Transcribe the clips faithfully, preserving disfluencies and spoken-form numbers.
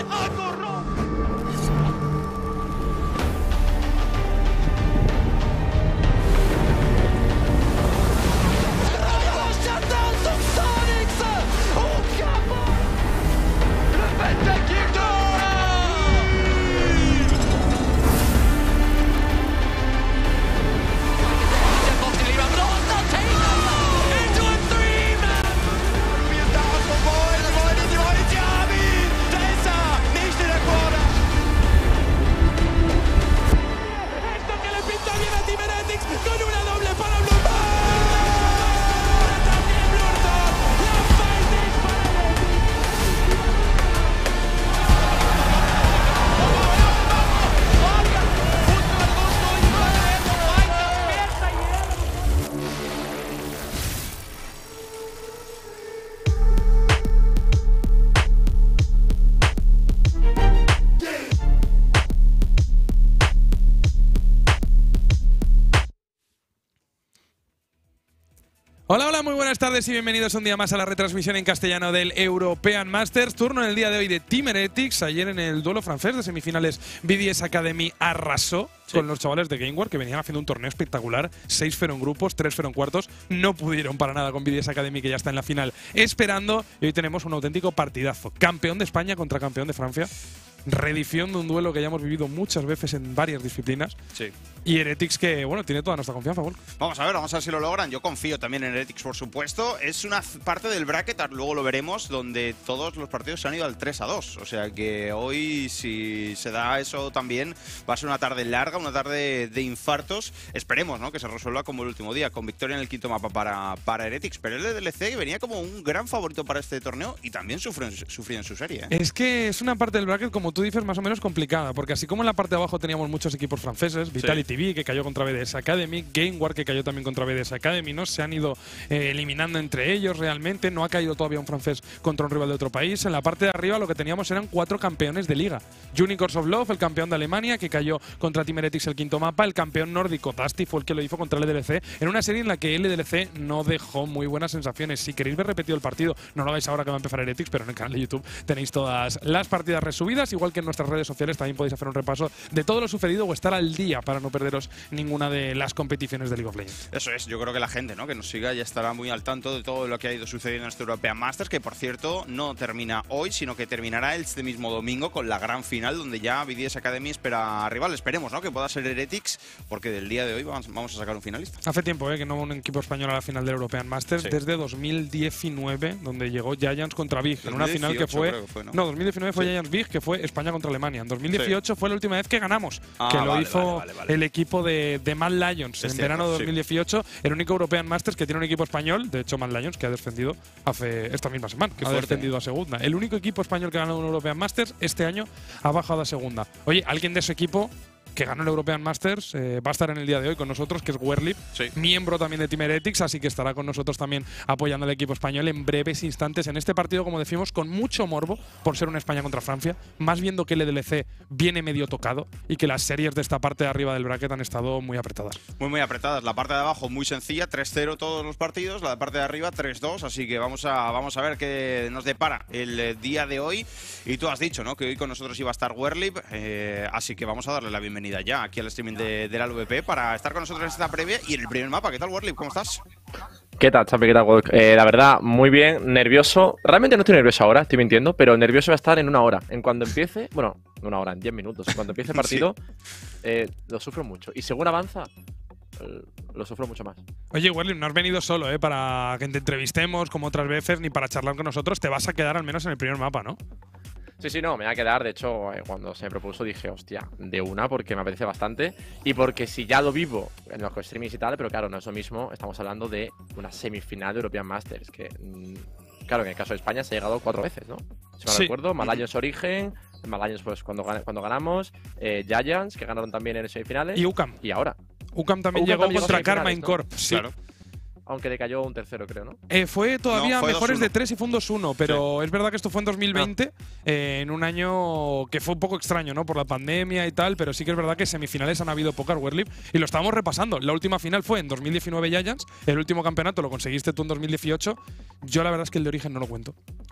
Hola, hola, muy buenas tardes y bienvenidos un día más a la retransmisión en castellano del European Masters. Turno en el día de hoy de Team Heretics. Ayer en el duelo francés de semifinales, B D S Academy arrasó sí. con los chavales de GameWare, que venían haciendo un torneo espectacular. seis cero en grupos, tres cero en cuartos. No pudieron para nada con B D S Academy, que ya está en la final esperando. Y hoy tenemos un auténtico partidazo. Campeón de España contra campeón de Francia. Reedición de un duelo que ya hemos vivido muchas veces en varias disciplinas. Sí. Y Heretics, que bueno, tiene toda nuestra confianza, Volk. Vamos a ver, vamos a ver si lo logran. Yo confío también en Heretics, por supuesto. Es una parte del bracket, luego lo veremos, donde todos los partidos se han ido al tres a dos. O sea que hoy, si se da eso también, va a ser una tarde larga, una tarde de infartos. Esperemos, ¿no?, que se resuelva como el último día, con victoria en el quinto mapa para, para Heretics. Pero el D L C venía como un gran favorito para este torneo y también sufrió, sufrió en su serie, ¿eh? Es que es una parte del bracket, como tú dices, más o menos complicada, porque así como en la parte de abajo teníamos muchos equipos franceses, Vitality sí. T V, que cayó contra B D S Academy, GameWare, que cayó también contra B D S Academy, ¿no? Se han ido eh, eliminando entre ellos realmente, no ha caído todavía un francés contra un rival de otro país. En la parte de arriba lo que teníamos eran cuatro campeones de liga. Unicorns of Love, el campeón de Alemania, que cayó contra Team Heretics el quinto mapa, el campeón nórdico Dusty fue el que lo hizo contra el L D L C, en una serie en la que el L D L C no dejó muy buenas sensaciones. Si queréis ver repetido el partido, no lo hagáis ahora que va a empezar Heretics, pero en el canal de YouTube tenéis todas las partidas resubidas, igual que en nuestras redes sociales también podéis hacer un repaso de todo lo sucedido o estar al día para no perderos ninguna de las competiciones de League of Legends. Eso es, yo creo que la gente, ¿no?, que nos siga ya estará muy al tanto de todo lo que ha ido sucediendo en este European Masters, que por cierto no termina hoy, sino que terminará este mismo domingo con la gran final, donde ya B D S Academy espera rival. Esperemos, ¿no?, que pueda ser Heretics, porque del día de hoy vamos, vamos a sacar un finalista. Hace tiempo, ¿eh?, que no va un equipo español a la final del European Masters, sí. desde dos mil diecinueve, donde llegó Giants contra Big, en una final que fue… Que fue ¿no? no, dos mil diecinueve fue sí. Giants Big, que fue España contra Alemania. En dos mil dieciocho sí. fue la última vez que ganamos, ah, que lo vale, hizo vale, vale, vale. el equipo de, de Mad Lions es en cierto, verano de dos mil dieciocho, sí. el único European Masters que tiene un equipo español, de hecho Mad Lions, que ha descendido hace esta misma semana, que ha descendido a segunda. El único equipo español que ha ganado un European Masters este año ha bajado a segunda. Oye, alguien de ese equipo que ganó el European Masters, eh, va a estar en el día de hoy con nosotros, que es Werlip, sí. miembro también de Team Heretics, así que estará con nosotros también apoyando al equipo español en breves instantes en este partido, como decimos, con mucho morbo por ser una España contra Francia, más viendo que el L D L C viene medio tocado y que las series de esta parte de arriba del bracket han estado muy apretadas. Muy, muy apretadas. La parte de abajo muy sencilla, tres cero todos los partidos, la parte de arriba tres dos, así que vamos a, vamos a ver qué nos depara el día de hoy. Y tú has dicho, ¿no?, que hoy con nosotros iba a estar Werlip, eh, así que vamos a darle la bienvenida ya aquí al streaming de, de la L V P para estar con nosotros en esta previa y en el primer mapa. ¿Qué tal, Werlip? ¿Cómo estás? ¿Qué tal, Champi? ¿Qué tal, Wolk? Eh, la verdad, muy bien, nervioso. Realmente no estoy nervioso ahora, estoy mintiendo, pero nervioso va a estar en una hora. En cuando empiece, bueno, en una hora, en diez minutos. En cuando empiece el partido, sí. eh, lo sufro mucho. Y según avanza, eh, lo sufro mucho más. Oye, Werlip, no has venido solo, ¿eh?, para que te entrevistemos como otras veces, ni para charlar con nosotros. Te vas a quedar al menos en el primer mapa, ¿no? Sí, sí, no, me va a quedar. De hecho, eh, cuando se me propuso dije, hostia, de una, porque me apetece bastante. Y porque si ya lo vivo en los streamings y tal, pero claro, no es lo mismo. Estamos hablando de una semifinal de European Masters. Que, mmm, claro, en el caso de España se ha llegado cuatro veces, ¿no? Si no sí. recuerdo, Mad Lions Origen, Mad Lions pues cuando, cuando ganamos, eh, Giants, que ganaron también en semifinales. Y U C A M. Y ahora. U C A M también U C A M llegó también contra llegó Karma Incorp, ¿no? Sí. Claro. Aunque le cayó un tercero, creo, ¿no? Eh, fue todavía no, fue mejores dos uno. de tres y fue un dos uno, pero sí. es verdad que esto fue en dos mil veinte, ah. eh, en un año que fue un poco extraño, ¿no?, por la pandemia y tal, pero sí que es verdad que semifinales han habido pocas, Werlip, y lo estábamos repasando. La última final fue en dos mil diecinueve Giants, el último campeonato lo conseguiste tú en dos mil dieciocho. Yo la verdad es que el de Origen no lo cuento.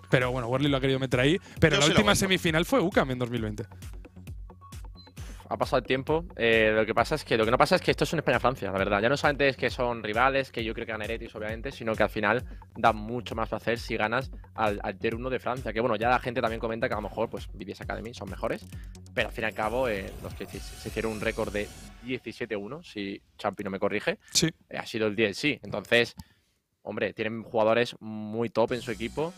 Pero bueno, Worley lo ha querido meter ahí. Pero Yo la sí lo última aguanto. semifinal fue U C A M en dos mil veinte. Ha pasado el tiempo. Eh, lo que pasa es que lo que no pasa es que esto es un España-Francia, la verdad. Ya no solamente es que son rivales, que yo creo que gana Heretics, obviamente, sino que al final da mucho más placer si ganas al, al Tier uno de Francia. Que bueno, ya la gente también comenta que a lo mejor pues B D S Academy son mejores. Pero al fin y al cabo, eh, los que se se hicieron un récord de diecisiete uno, si Champi no me corrige, Sí. eh, ha sido el D L C. Entonces, hombre, tienen jugadores muy top en su equipo.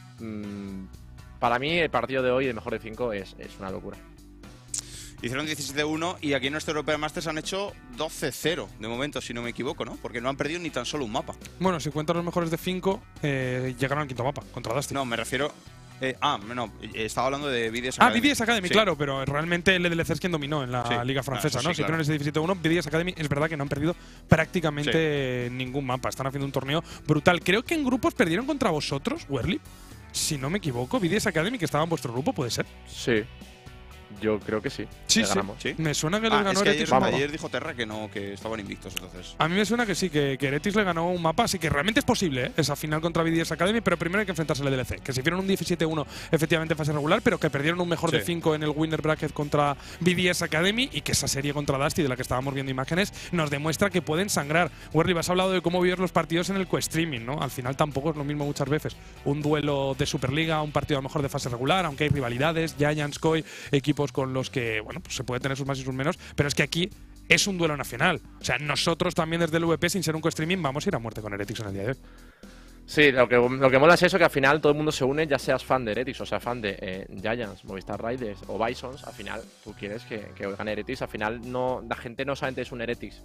Mm, para mí, el partido de hoy, de mejor de cinco, es, es una locura. Hicieron diecisiete uno y aquí en nuestro European Masters han hecho doce cero de momento, si no me equivoco, ¿no? Porque no han perdido ni tan solo un mapa. Bueno, si cuentas los mejores de cinco, eh, llegaron al quinto mapa contra Dusty. No, me refiero… Eh, ah, no, estaba hablando de B D S Ah, Academy. B D S Academy, Sí. claro, pero realmente el E D L C es quien dominó en la Sí, liga francesa, ah, eso ¿no? sí, Si claro. hicieron ese diecisiete uno, B D S Academy es verdad que no han perdido prácticamente ningún mapa. Están haciendo un torneo brutal. Creo que en grupos perdieron contra vosotros, Werly. Si no me equivoco, B D S Academy, que estaba en vuestro grupo, ¿puede ser? Sí. Yo creo que sí. Sí, Le sí. ganamos. Sí. Me suena que les Ah, ganó es que ayer, Heretics un mapa. ayer dijo Terra que no, que estaban invictos, entonces… A mí me suena que sí, que, que Heretics le ganó un mapa, así que realmente es posible, ¿eh? Esa final contra B D S Academy, pero primero hay que enfrentarse al E D L C. Que se hicieron un diecisiete uno efectivamente en fase regular, pero que perdieron un mejor de Sí. cinco en el winner bracket contra B D S Academy y que esa serie contra Dusty, de la que estábamos viendo imágenes, nos demuestra que pueden sangrar. Werly, has hablado de cómo vives los partidos en el co-streaming, ¿no? Al final tampoco es lo mismo muchas veces. Un duelo de Superliga, un partido a lo mejor de fase regular, aunque hay rivalidades, Giants, Koi, equipos con los que, bueno, pues se puede tener sus más y sus menos, pero es que aquí es un duelo nacional. O sea, nosotros también desde el V P, sin ser un co-streaming, vamos a ir a muerte con Heretics en el día de hoy. Sí, lo que, lo que mola es eso, que al final todo el mundo se une, ya seas fan de Heretics o sea fan de eh, Giants, Movistar Riders o Bisons, al final tú quieres que, que gane Heretics, al final no, la gente no solamente es un Heretics.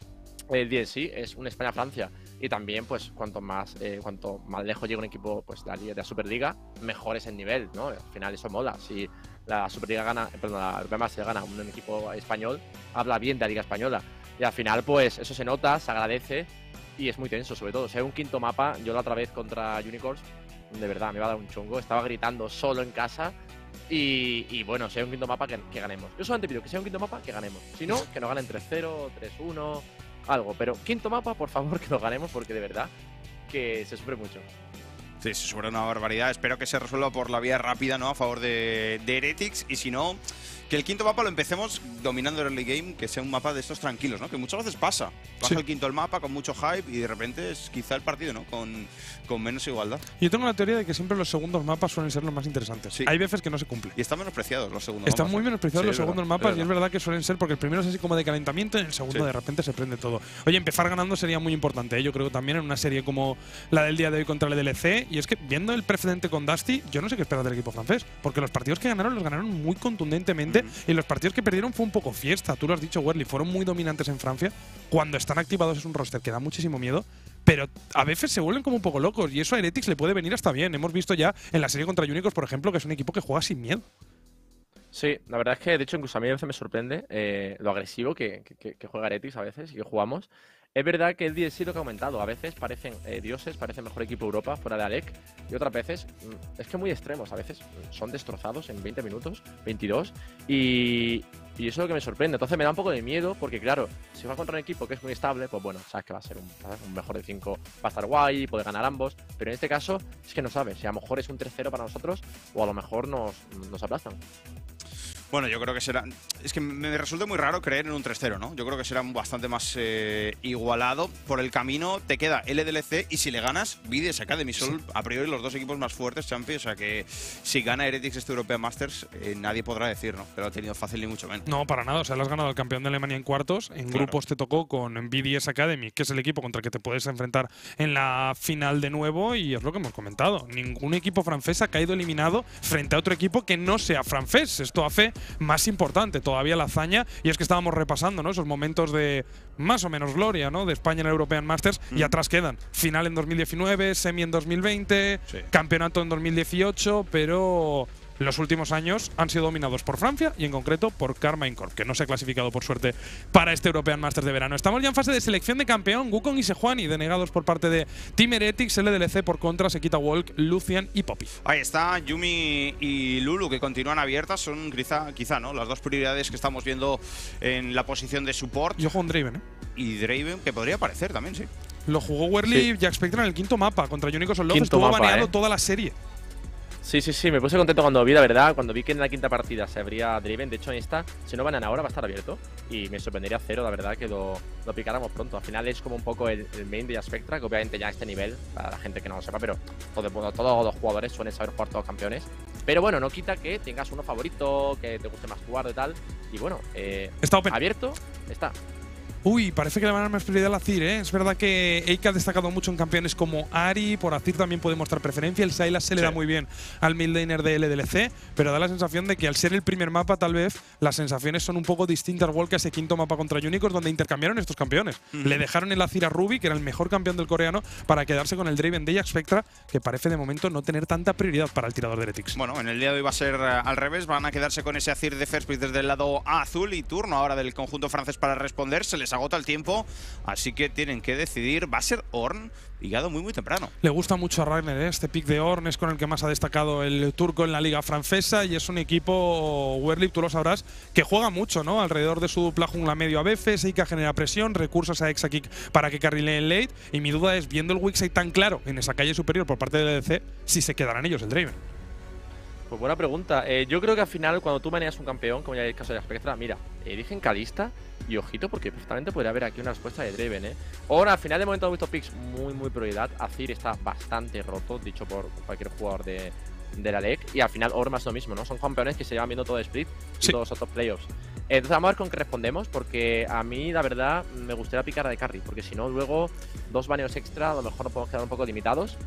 El D L C es un España-Francia y también pues cuanto más eh, cuanto más lejos llega un equipo pues de la, liga, de la Superliga, mejor es el nivel, ¿no? Al final eso mola. Si la Superliga gana, perdón, la European Masters gana un equipo español, habla bien de la Liga Española y al final pues eso se nota, se agradece y es muy tenso, sobre todo. O sea, un quinto mapa, yo la otra vez contra Unicorns, de verdad me va a dar un chungo, estaba gritando solo en casa. Y, y bueno, sea un quinto mapa que, que ganemos. Yo solamente pido que sea un quinto mapa que ganemos. Si no, que nos ganen tres cero, tres uno, algo. Pero quinto mapa, por favor, que lo ganemos porque de verdad que se sufre mucho. Sí, se sobra una barbaridad. Espero que se resuelva por la vía rápida, ¿no? A favor de, de Heretics. Y si no, que el quinto mapa lo empecemos dominando el early game, que sea un mapa de estos tranquilos, ¿no? Que muchas veces pasa. Baja Sí. el quinto el mapa con mucho hype y de repente es quizá el partido, ¿no? Con, con menos igualdad. Yo tengo la teoría de que siempre los segundos mapas suelen ser los más interesantes. Sí. Hay veces que no se cumple. Y están menospreciados los segundos Están mapas, muy ¿eh? menospreciados Sí, los es verdad, segundos mapas es y es verdad. verdad que suelen ser porque el primero es así como de calentamiento y el segundo Sí. de repente se prende todo. Oye, empezar ganando sería muy importante, ¿eh? Yo creo también en una serie como la del día de hoy contra el E D L C. Y es que viendo el precedente con Dusty, yo no sé qué esperar del equipo francés, porque los partidos que ganaron los ganaron muy contundentemente Ujú. y los partidos que perdieron fue un poco fiesta. Tú lo has dicho, Werly, fueron muy dominantes en Francia. Cuando están activados es un roster que da muchísimo miedo. Pero a veces se vuelven como un poco locos y eso a Heretics le puede venir hasta bien. Hemos visto ya en la serie contra Unicorns, por ejemplo, que es un equipo que juega sin miedo. Sí, la verdad es que de hecho incluso a mí a veces me sorprende eh, lo agresivo que, que, que juega Heretics a veces y que jugamos. Es verdad que el D L C lo que ha aumentado. A veces parecen eh, dioses, parecen mejor equipo Europa fuera de Alec. Y otras veces mm, es que muy extremos. A veces mm, son destrozados en veinte minutos, veintidós. Y, y eso es lo que me sorprende. Entonces me da un poco de miedo porque, claro, si va contra un equipo que es muy estable, pues bueno, sabes que va a ser un, un mejor de cinco. Va a estar guay, puede ganar ambos. Pero en este caso es que no sabes si a lo mejor es un tres cero para nosotros o a lo mejor nos, nos aplastan. Bueno, yo creo que será… Es que me resulta muy raro creer en un tres cero, ¿no? Yo creo que será bastante más eh, igualado. Por el camino te queda L D L C y si le ganas, B D S Academy. Son a priori los dos equipos más fuertes, Champi. O sea que si gana Heretics este European Masters, eh, nadie podrá decir, ¿no? Que lo ha tenido fácil ni mucho menos. No, para nada. O sea, le has ganado al campeón de Alemania en cuartos. En Claro. grupos te tocó con B D S Academy, que es el equipo contra el que te puedes enfrentar en la final de nuevo. Y es lo que hemos comentado. Ningún equipo francés ha caído eliminado frente a otro equipo que no sea francés. Esto hace más importante todavía la hazaña. Y es que estábamos repasando, ¿no? Esos momentos de más o menos gloria, ¿no? De España en el European Masters. Mm. Y atrás quedan final en dos mil diecinueve, semi en dos mil veinte, Sí. campeonato en dos mil dieciocho, pero los últimos años han sido dominados por Francia y en concreto por Karmine Corp, que no se ha clasificado por suerte para este European Masters de verano. Estamos ya en fase de selección de campeón. Wukong y Sejuani denegados por parte de Team Heretics, L D L C por contra, Sekita Walk, Lucian y Poppy. Ahí está, Yumi y Lulu, que continúan abiertas. Son quizá, quizá ¿no? Las dos prioridades que estamos viendo en la posición de support. Yo juego en Draven, ¿eh? Y Draven, que podría aparecer también, sí. Lo jugó Werly Sí. y Jack Spectre en el quinto mapa contra Unicorns Love. Quinto Estuvo mapa, baneado ¿eh? toda la serie. Sí, sí, sí, me puse contento cuando vi, la verdad, cuando vi que en la quinta partida se abría Draven. De hecho, en esta, si no ganan ahora, va a estar abierto. Y me sorprendería cero, la verdad, que lo, lo picáramos pronto. Al final es como un poco el, el main de Spectra, que obviamente ya a este nivel, para la gente que no lo sepa, pero todo, bueno, todos los jugadores suelen saber jugar todos los campeones. Pero bueno, no quita que tengas uno favorito, que te guste más jugar y tal. Y bueno, eh, está open. Abierto, está. Uy, parece que le van a dar más prioridad a Azir, ¿eh? Es verdad que Eike ha destacado mucho en campeones como Ari, por Azir también puede mostrar preferencia. El Sylas se le sí. da muy bien al midlaner de L D L C, pero da la sensación de que al ser el primer mapa, tal vez las sensaciones son un poco distintas. World que ese quinto mapa contra Unicorns, donde intercambiaron estos campeones. Mm. Le dejaron el Azir a Ruby, que era el mejor campeón del coreano, para quedarse con el Draven de Spectra, que parece de momento no tener tanta prioridad para el tirador de Heretics. Bueno, en el día de hoy va a ser uh, al revés. Van a quedarse con ese Azir de First Pick desde el lado azul y turno ahora del conjunto francés para responder. Se les agota el tiempo. Así que tienen que decidir. Va a ser Ornn, pillado muy muy temprano. Le gusta mucho a Ragnar, ¿eh? Este pick de Ornn es con el que más ha destacado el turco en la liga francesa y es un equipo, Werlip, tú lo sabrás, que juega mucho, ¿no? Alrededor de su dupla jungla medio a veces, Eika genera presión, recursos a Exakick para que carrileen late y mi duda es, viendo el weakside tan claro en esa calle superior por parte del L D C, si se quedarán ellos el Draven. Pues buena pregunta. Eh, yo creo que al final, cuando tú manejas un campeón, como ya es el caso de Spectra, mira, eligen Kalista y ojito, porque perfectamente podría haber aquí una respuesta de Draven, ¿eh? Ahora, al final de momento hemos visto picks muy, muy prioridad. Azir está bastante roto, dicho por cualquier jugador de, de la L E C. Y al final, Ornn más lo mismo, ¿no? Son campeones que se llevan viendo todo el split y sí. todos los otros playoffs. Entonces vamos a ver con qué respondemos, porque a mí, la verdad, me gustaría picar a de carry, porque si no, luego dos baneos extra, a lo mejor nos podemos quedar un poco limitados.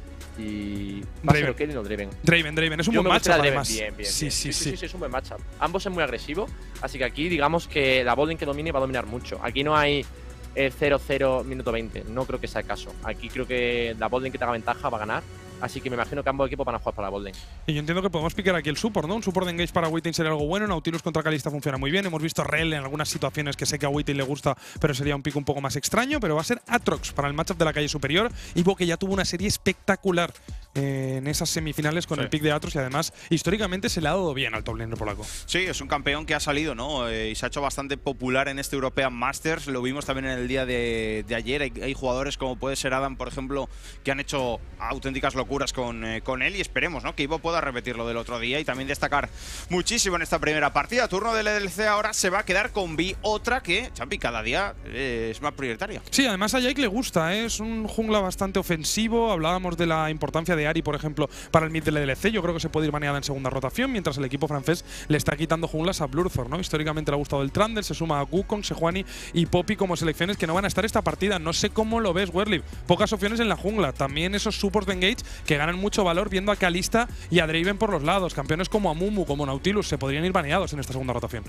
Y va a ser Kelly o Draven. Draven, Draven, es un Yo buen matchup además. Bien, bien, sí, bien. Sí, sí, sí, sí, sí, sí, es un buen matchup. Ambos es muy agresivo, así que aquí digamos que la botlane que domine va a dominar mucho. Aquí no hay eh, cero cero minuto veinte, no creo que sea el caso. Aquí creo que la botlane que tenga ventaja va a ganar. Así que me imagino que ambos equipos van a jugar para la botlane. Y yo entiendo que podemos picar aquí el support, ¿no? Un support de engage para Witting sería algo bueno. Nautilus contra Kalista funciona muy bien. Hemos visto Rel en algunas situaciones que sé que a Witting le gusta, pero sería un pick un poco más extraño. Pero va a ser Atrox para el matchup de la calle superior. Ivo, que ya tuvo una serie espectacular eh, en esas semifinales con sí. el pick de Atrox y además históricamente se le ha dado bien al top laner polaco. Sí, es un campeón que ha salido, ¿no? Eh, y se ha hecho bastante popular en este European Masters. Lo vimos también en el día de, de ayer. Hay, hay jugadores como puede ser Adam, por ejemplo, que han hecho auténticas locuras con, eh, con él y esperemos, ¿no? Que Ivo pueda repetir lo del otro día y también destacar muchísimo en esta primera partida. Turno del L D L C ahora se va a quedar con Vi, otra que, Champi, cada día eh, es más prioritaria. Sí, además a Jake le gusta, ¿eh? Es un jungla bastante ofensivo. Hablábamos de la importancia de Ari, por ejemplo, para el mid del L D L C. Yo creo que se puede ir baneada en segunda rotación, mientras el equipo francés le está quitando junglas a Blurthor, ¿no? Históricamente le ha gustado el Trundle, se suma a Wukong, Sejuani y Poppy como selecciones que no van a estar esta partida. No sé cómo lo ves, Werlip. Pocas opciones en la jungla. También esos supports de engage que ganan mucho valor viendo a Kalista y a Draven por los lados. Campeones como Amumu, como Nautilus, se podrían ir baneados en esta segunda rotación.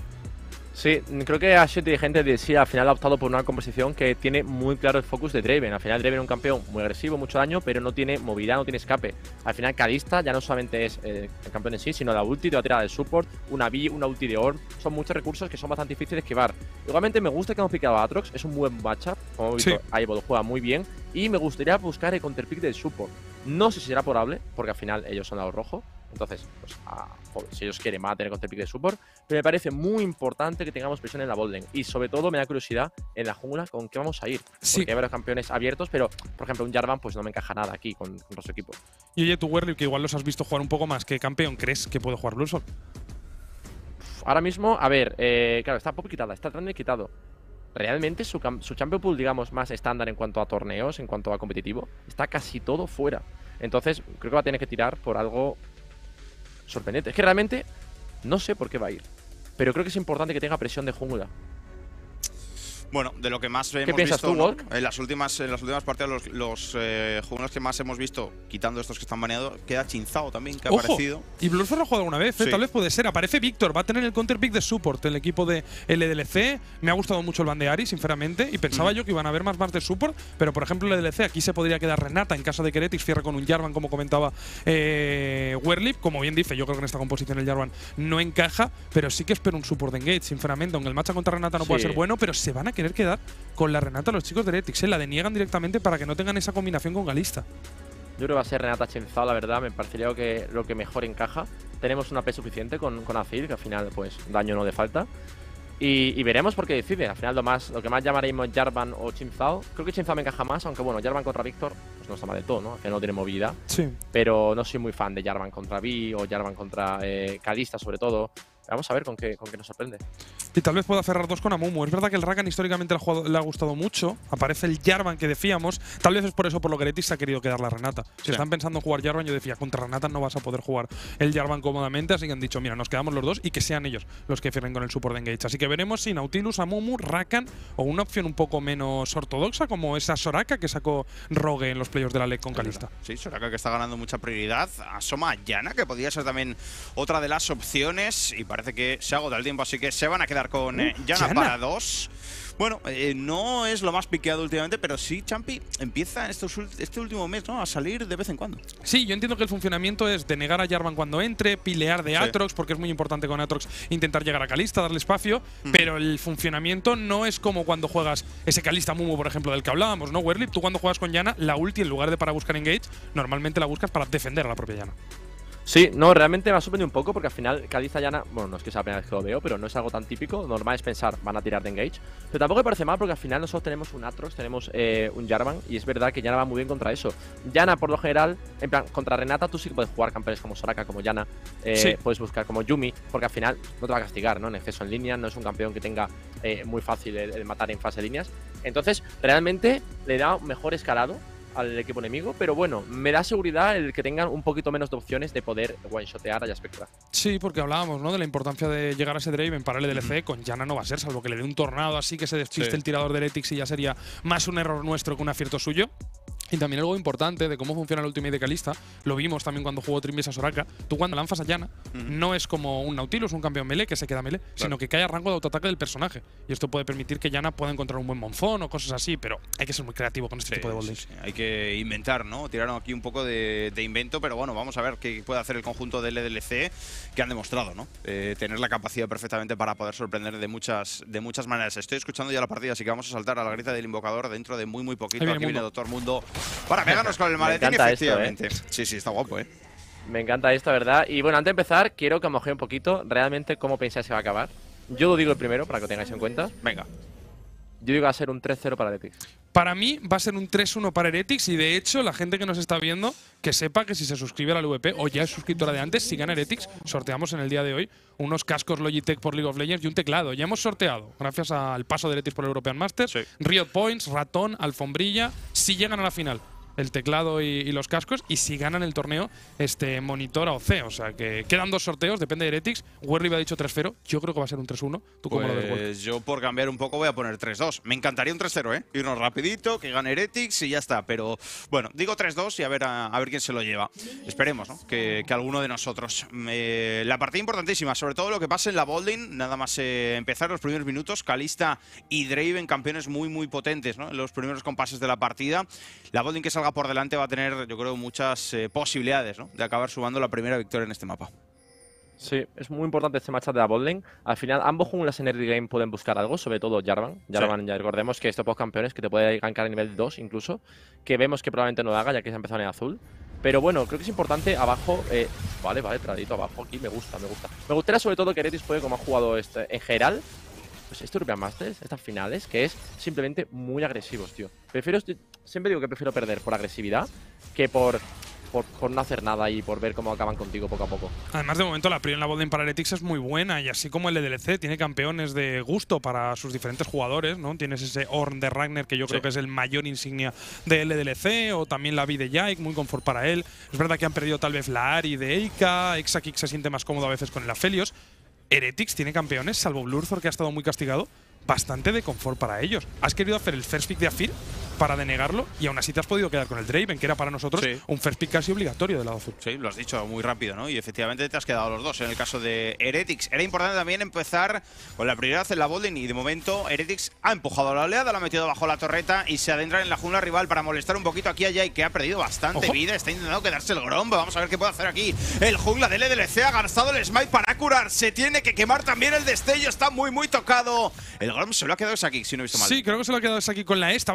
Sí, creo que ha sido inteligente de sí, al final ha optado por una composición que tiene muy claro el focus de Draven. Al final Draven es un campeón muy agresivo, mucho daño, pero no tiene movilidad, no tiene escape. Al final Kalista ya no solamente es eh, el campeón en sí, sino la ulti de la tirada del support, una B, una ulti de Ornn. Son muchos recursos que son bastante difíciles de esquivar. Igualmente me gusta que hemos picado a Atrox, es un buen matchup, como hemos visto, sí. Ivo lo juega muy bien. Y me gustaría buscar el counterpick del support. No sé si será probable, porque al final ellos son lado rojo. Entonces, pues, ah, joder, si ellos quieren, van a tener counterpick de support. Pero me parece muy importante que tengamos presión en la botlane. Y sobre todo me da curiosidad en la jungla con qué vamos a ir. Sí. Porque hay varios campeones abiertos, pero, por ejemplo, un Jarvan pues no me encaja nada aquí con, con nuestro equipo. Y oye, tú, Werlip, que igual los has visto jugar un poco más, ¿qué campeón crees que puede jugar Bluesol? Ahora mismo, a ver, eh, claro, está Pop quitada, está Trundle quitado. Realmente su, su champion pool, digamos, más estándar en cuanto a torneos, en cuanto a competitivo, está casi todo fuera. Entonces, creo que va a tener que tirar por algo sorprendente. Es que realmente no sé por qué va a ir, pero creo que es importante que tenga presión de jungla. Bueno, de lo que más hemos piensas visto, tú, ¿no? Work? En las últimas en las últimas partidas, los, los eh, junglas que más hemos visto, quitando estos que están baneados, queda Chinzao también, que ha Ojo, aparecido. y Blurthor lo ha jugado alguna vez, ¿eh? Sí. Tal vez puede ser. Aparece Víctor, va a tener el counterpick de support el equipo de L D L C. Me ha gustado mucho el ban de Ari, sinceramente, y pensaba Mm. yo que iban a haber más bans de support, pero por ejemplo L D L C aquí se podría quedar Renata en caso de que Heretics cierre con un Jarvan, como comentaba eh, Werlip. Como bien dice, yo creo que en esta composición el Jarvan no encaja, pero sí que espero un support de engage, sinceramente. Aunque el match contra Renata no Sí. pueda ser bueno, pero se van a querer quedar con la Renata los chicos de Heretics, ¿eh? La deniegan directamente para que no tengan esa combinación con Kalista. Yo creo que va a ser Renata Chinzao, la verdad, me parecería lo que, lo que mejor encaja. Tenemos una P suficiente con, con Azir, que al final, pues, daño no le falta. Y, y veremos por qué decide. Al final lo más lo que más llamaremos Jarvan o Xin Zhao. Creo que Xin Zhao me encaja más, aunque bueno, Jarvan contra Víctor pues no está mal de todo, ¿no? Que no tiene movilidad. Sí. Pero no soy muy fan de Jarvan contra Vi o Jarvan contra eh, Kalista sobre todo. Vamos a ver con qué, con qué nos sorprende. Y tal vez pueda cerrar dos con Amumu. Es verdad que el Rakan históricamente le ha, jugado, le ha gustado mucho. Aparece el Jarvan que decíamos. Tal vez es por eso por lo que Heretics ha querido quedar la Renata. Si Sí. están pensando en jugar Jarvan, yo decía, contra Renata no vas a poder jugar el Jarvan cómodamente. Así que han dicho, mira, nos quedamos los dos y que sean ellos los que cierren con el support de Engage. Así que veremos si Nautilus, Amumu, Rakan o una opción un poco menos ortodoxa como esa Soraka que sacó Rogue en los playoffs de la L E C con Kalista. Sí, Soraka que está ganando mucha prioridad. Asoma Yana, que podría ser también otra de las opciones. Y parece que se agota el tiempo, así que se van a quedar con eh, Uh, Yana Yana. para dos. Bueno, eh, no es lo más piqueado últimamente, pero sí, Champi empieza estos, ul- este último mes, ¿no?, a salir de vez en cuando. Sí, yo entiendo que el funcionamiento es denegar a Jarvan cuando entre, pilear de Sí. Aatrox, porque es muy importante con Aatrox intentar llegar a Kalista, darle espacio, pero el funcionamiento no es como cuando juegas ese Kalista Mumu, por ejemplo, del que hablábamos, ¿no, Werlip? Tú cuando juegas con Yana, la ulti, en lugar de para buscar engage, normalmente la buscas para defender a la propia Yana. Sí, no, realmente me ha sorprendido un poco porque al final Kalista Yana, bueno, no es que sea la primera vez que lo veo, pero no es algo tan típico. Normal es pensar, van a tirar de engage. Pero tampoco me parece mal porque al final nosotros tenemos un Aatrox, tenemos eh, un Jarvan y es verdad que Yana va muy bien contra eso. Yana, por lo general, en plan, contra Renata tú sí que puedes jugar campeones como Soraka, como Yana, eh, Sí. puedes buscar como Yumi, porque al final no te va a castigar, ¿no? En exceso en línea, no es un campeón que tenga eh, muy fácil el, el matar en fase de líneas. Entonces, realmente le da un mejor escalado al equipo enemigo, pero bueno, me da seguridad el que tengan un poquito menos de opciones de poder one-shotear a Spectra. Sí, porque hablábamos, ¿no?, de la importancia de llegar a ese Draven para el D L C. Con Yana no va a ser, salvo que le dé un tornado así que se despiste Sí. el tirador de Heretics y ya sería más un error nuestro que un acierto suyo. Y también algo importante de cómo funciona el ultimate de Kalista, lo vimos también cuando jugó Trimbies a Soraka. Tú cuando lanzas a Yana, Ujú. no es como un Nautilus, un campeón melee que se queda melee, sino que cae a rango de autoataque del personaje. Y esto puede permitir que Yana pueda encontrar un buen monzón o cosas así, pero hay que ser muy creativo con este Sí, tipo de sí, boldings. sí. Hay que inventar, ¿no? Tiraron aquí un poco de, de invento, pero bueno, vamos a ver qué puede hacer el conjunto del L D L C, que han demostrado, ¿no? Eh, tener la capacidad perfectamente para poder sorprender de muchas, de muchas maneras. Estoy escuchando ya la partida, así que vamos a saltar a la grita del invocador dentro de muy, muy poquito. Ahí viene Aquí viene Mundo. Doctor Mundo para pegarnos con el Me maletín, encanta esto, efectivamente. Sí, sí, está guapo, ¿eh? Me encanta esto, ¿verdad? Y bueno, antes de empezar, quiero que mojéis un poquito realmente cómo pensáis que va a acabar. Yo lo digo el primero para que lo tengáis en cuenta. Venga. Yo digo que va a ser un tres cero para Heretics. Para mí va a ser un tres uno para Heretics y de hecho la gente que nos está viendo que sepa que si se suscribe a la L V P o ya es suscriptora de antes, si gana Heretics, sorteamos en el día de hoy unos cascos Logitech por League of Legends y un teclado. Ya hemos sorteado, gracias al paso de Heretics por el European Masters, Sí. Riot Points, ratón, alfombrilla, si llegan a la final el teclado y, y los cascos, y si ganan el torneo, este monitor a O C. O sea que quedan dos sorteos, depende de Heretics. Werlip ha dicho tres cero, yo creo que va a ser un tres uno. ¿Tú cómo lo ves, Werlip? Pues yo por cambiar un poco voy a poner tres dos. Me encantaría un tres cero, ¿eh? Irnos rapidito, que gane Heretics y ya está. Pero bueno, digo tres dos y a ver, a, a ver quién se lo lleva. Esperemos, ¿no? Que, que alguno de nosotros. Eh, la partida importantísima, sobre todo lo que pasa en la Bolding. Nada más eh, empezar los primeros minutos. Kalista y Draven, campeones muy, muy potentes, ¿no? En los primeros compases de la partida. La Bolding que salga por delante va a tener, yo creo, muchas eh, posibilidades, ¿no?, de acabar sumando la primera victoria en este mapa. Sí, es muy importante este matchup de la botlane. Al final, ambos junglas en early game pueden buscar algo, sobre todo Jarvan. Jarvan, ya recordemos que estos dos campeones que te puede gankar a nivel dos incluso, que vemos que probablemente no lo haga ya que se ha empezado en azul. Pero bueno, creo que es importante abajo. Eh, vale, vale, tradito abajo aquí, me gusta, me gusta. Me gustaría sobre todo que Heretics puede, como ha jugado este, en general, pues este European Masters, estas finales, que es simplemente muy agresivos, tío. Prefiero, siempre digo que prefiero perder por agresividad que por, por, por no hacer nada y por ver cómo acaban contigo poco a poco. Además, de momento, la prio en la botlane para Heretics es muy buena y así como el L D L C tiene campeones de gusto para sus diferentes jugadores, ¿no? Tienes ese Ornn de Ragnar que yo creo Sí. que es el mayor insignia de L D L C, o también la Vi de Yike, muy confort para él. Es verdad que han perdido tal vez la Ari de Eika, Exakix se siente más cómodo a veces con el Aphelios. Heretics tiene campeones, salvo Blurthor, que ha estado muy castigado, bastante de confort para ellos. Has querido hacer el first pick de Afir para denegarlo y aún así te has podido quedar con el Draven, que era para nosotros Sí. un first pick casi obligatorio del lado azul. Sí, lo has dicho muy rápido, ¿no? Y efectivamente te has quedado los dos. En el caso de Heretics, era importante también empezar con la prioridad en la botlane y de momento Heretics ha empujado a la oleada, la ha metido bajo la torreta y se adentra en la jungla rival para molestar un poquito aquí a Jai, que ha perdido bastante Ojo. vida. Está intentando quedarse el Gromp. Vamos a ver qué puede hacer aquí el jungla del L D L C. Ha gastado el smite para curar. Se tiene que quemar también el destello. Está muy, muy tocado. El Gromp se lo ha quedado Exakix, si no he visto mal. Sí, creo que se lo ha quedado aquí con la esta. Vaya, Spectra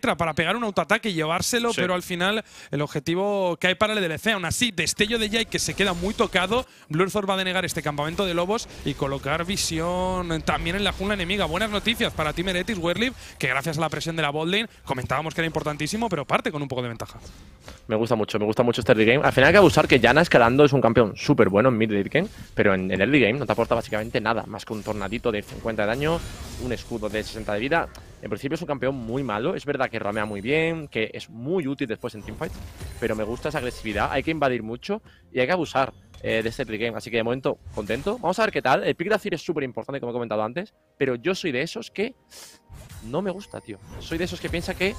Spectra para pegar un autoataque y llevárselo, Sí. pero al final el objetivo cae para el D L C. Aún así, destello de Jake que se queda muy tocado. Blurthor va a denegar este campamento de lobos y colocar visión también en la jungla enemiga. Buenas noticias para Team Heretics, Werlip, que gracias a la presión de la botlane comentábamos que era importantísimo, pero parte con un poco de ventaja. Me gusta mucho, me gusta mucho este early game. Al final hay que abusar que Janna escalando es un campeón súper bueno en mid late game, pero en el early game no te aporta básicamente nada, más que un tornadito de cincuenta de daño, un escudo de sesenta de vida. En principio es un campeón muy malo, es verdad que ramea muy bien, que es muy útil después en teamfights, pero me gusta esa agresividad, hay que invadir mucho y hay que abusar eh, de este early game. Así que de momento, contento. Vamos a ver qué tal. El pick de Azir es súper importante, como he comentado antes, pero yo soy de esos que no me gusta, tío. Soy de esos que piensa que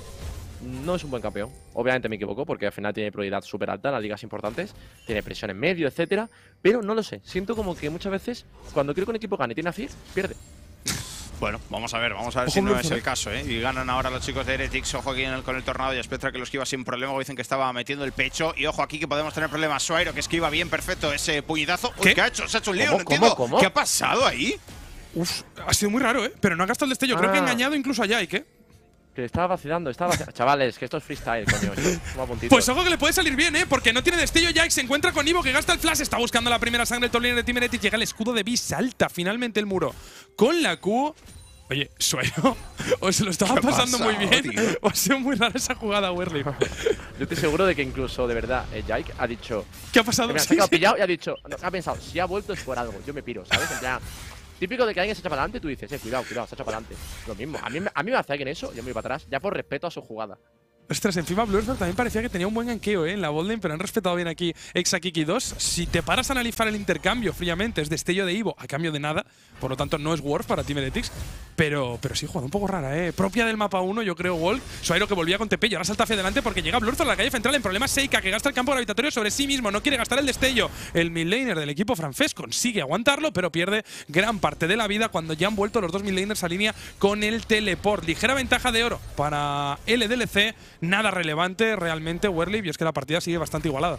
no es un buen campeón. Obviamente me equivoco porque al final tiene prioridad súper alta en las ligas importantes, tiene presión en medio, etcétera. Pero no lo sé, siento como que muchas veces cuando quiero que un equipo gane y tiene a Azir, pierde. Bueno, vamos a ver, vamos a ver Ojo, si no Blurthor, es el ¿eh? caso, ¿eh? Y ganan ahora los chicos de Heretics. Ojo aquí en el- con el tornado y Spectra que lo esquiva sin problema. Dicen que estaba metiendo el pecho. Y ojo aquí que podemos tener problemas. Suairo que esquiva bien, perfecto ese puñetazo. Uy, ¿Qué? ¿qué ha hecho? Se ha hecho un lío, ¿Cómo, no entiendo. cómo, cómo? ¿Qué ha pasado ahí? Uf, ha sido muy raro, ¿eh? Pero no ha gastado el destello. Creo que ha Ah. engañado incluso a Jake, ¿eh? Que estaba vacilando, estaba vacilando. Chavales, que esto es freestyle, coño. Toma puntitos. Pues ojo que le puede salir bien, ¿eh? Porque no tiene destello Jake, se encuentra con Ivo que gasta el flash, está buscando la primera sangre del top laner de Team Heretics, llega el escudo de Vi, salta finalmente el muro con la Q. Oye, Suero, o se lo estaba ¿Qué ha pasando muy pasado, bien, tío? o ha sido muy rara esa jugada, Werlip. Yo estoy seguro de que incluso, de verdad, eh, Jake ha dicho… ¿Qué ha pasado? Me ha Sí, sacado sí. pillado y ha dicho… No, ha pensado, si ha vuelto es por algo, yo me piro, ¿sabes? En plan… Típico de que alguien se echa para adelante, tú dices, eh, cuidado, cuidado, se echa para adelante. Lo mismo, a mí, me- a mí me hace alguien eso, yo me voy para atrás, ya por respeto a su jugada. Ostras, encima Blurthor también parecía que tenía un buen ganqueo, ¿eh? En la botlane, pero han respetado bien aquí Exakiki dos. Si te paras a analizar el intercambio fríamente, es destello de Ivo a cambio de nada. Por lo tanto, no es Worth para Team Heretics. Pero, pero sí, jugada un poco rara, ¿eh? Propia del mapa uno, yo creo, Wolf. Suairo que volvía con T P y ahora salta hacia adelante porque llega Blurthor a la calle central. En problema Seika, que gasta el campo gravitatorio sobre sí mismo. No quiere gastar el destello. El midlaner del equipo francés consigue aguantarlo, pero pierde gran parte de la vida cuando ya han vuelto los dos midlaners a línea con el teleport. Ligera ventaja de oro para L D L C. Nada relevante realmente, Werlip, y es que la partida sigue bastante igualada.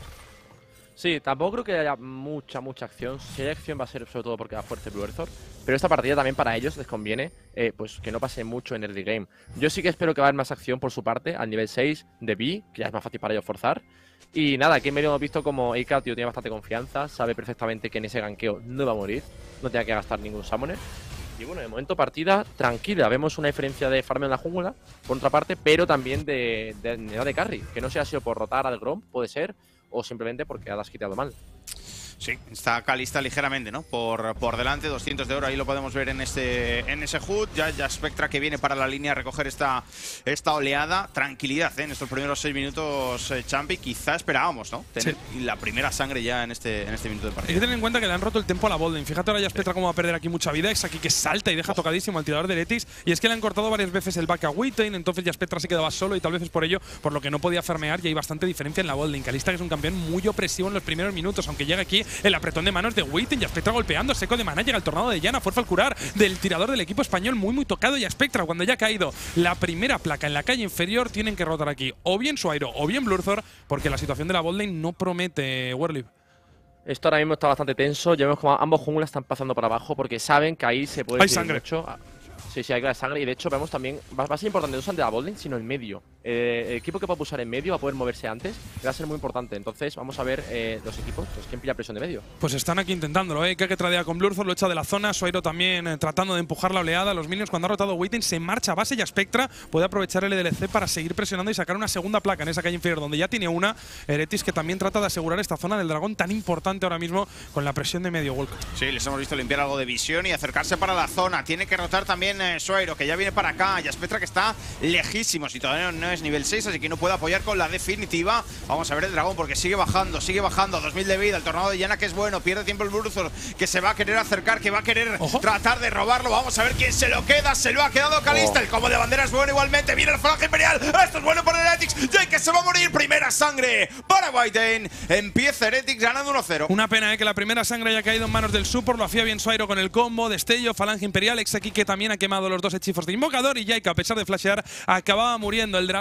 Sí, tampoco creo que haya mucha, mucha acción. Si hay acción va a ser sobre todo porque va fuerte Blurthor. Pero esta partida también para ellos les conviene eh, pues que no pase mucho en early game. Yo sí que espero que va a haber más acción por su parte al nivel seis de B, que ya es más fácil para ellos forzar. Y nada, aquí en medio hemos visto como Eika, tío, tiene bastante confianza, sabe perfectamente que en ese ganqueo no va a morir, no tiene que gastar ningún summoner. Y bueno, de momento partida tranquila. Vemos una diferencia de farmeo en la jungla, por otra parte, pero también de, de, de, de carry. Que no sea sido por rotar al Grom, puede ser, o simplemente porque ha quitado mal. Sí, está Kalista ligeramente, ¿no? Por, por delante, doscientos de oro, ahí lo podemos ver en este en ese H U D. Ya, ya Spectra que viene para la línea a recoger esta, esta oleada. Tranquilidad, ¿eh? En estos primeros seis minutos, eh, Champi, quizá esperábamos, ¿no? Tener la primera sangre ya en este, en este minuto de Hay partida. que tener en cuenta que le han roto el tempo a la botlane. Fíjate ahora ya Spectra cómo va a perder aquí mucha vida. Es aquí que salta y deja tocadísimo al tirador de Heretics. Y es que le han cortado varias veces el back a Witten, entonces ya Spectra se quedaba solo y tal vez es por ello por lo que no podía farmear y hay bastante diferencia en la botlane. Kalista que es un campeón muy opresivo en los primeros minutos, aunque llega aquí el apretón de manos de Witten y a Spectra golpeando, seco de mana, llega el tornado de Janna, fuerza al curar del tirador del equipo español muy muy tocado y a Spectra cuando ya ha caído la primera placa en la calle inferior tienen que rotar aquí o bien Suairo o bien Blurthor porque la situación de la botlane no promete, Werlip. Esto ahora mismo está bastante tenso. Ya vemos como ambos junglas están pasando para abajo porque saben que ahí se puede Hay subir sangre. mucho. Ah, sí, sí, hay sangre. Y de hecho, vemos también. Va, va a ser importante no solamente la botlane, sino el medio. Eh, el equipo que va a pulsar en medio va a poder moverse antes. Va a ser muy importante. Entonces, vamos a ver eh, los equipos. Pues quién pilla presión de medio. Pues están aquí intentándolo, ¿eh? Que tradea con Blurthor, lo echa de la zona. Suairo también eh, tratando de empujar la oleada. Los minions cuando ha rotado Witten se marcha a base y a Spectra puede aprovechar el L D L C para seguir presionando y sacar una segunda placa en esa calle inferior donde ya tiene una. Heretics que también trata de asegurar esta zona del dragón tan importante ahora mismo con la presión de medio Walk. Sí, les hemos visto limpiar algo de visión y acercarse para la zona. Tiene que rotar también eh, Suairo, que ya viene para acá. Y a Spectra que está lejísimo. Si todavía no, no es nivel seis, así que no puede apoyar con la definitiva. Vamos a ver el dragón porque sigue bajando, sigue bajando. dos mil de vida. El tornado de Janna que es bueno. Pierde tiempo el Blurthor que se va a querer acercar, que va a querer Ojo. tratar de robarlo. Vamos a ver quién se lo queda. Se lo ha quedado Kalista. Oh. El combo de bandera es bueno igualmente. Viene el falange imperial. Esto es bueno para Heretics. Jake que se va a morir. Primera sangre para Witten. Empieza Heretics ganando uno cero. Una pena, ¿eh? Que la primera sangre haya caído en manos del support. Lo hacía bien Suairo con el combo, destello, falange imperial. Ex aquí que también ha quemado los dos hechizos de invocador. Y Jake, a pesar de flashear, acababa muriendo. El dragón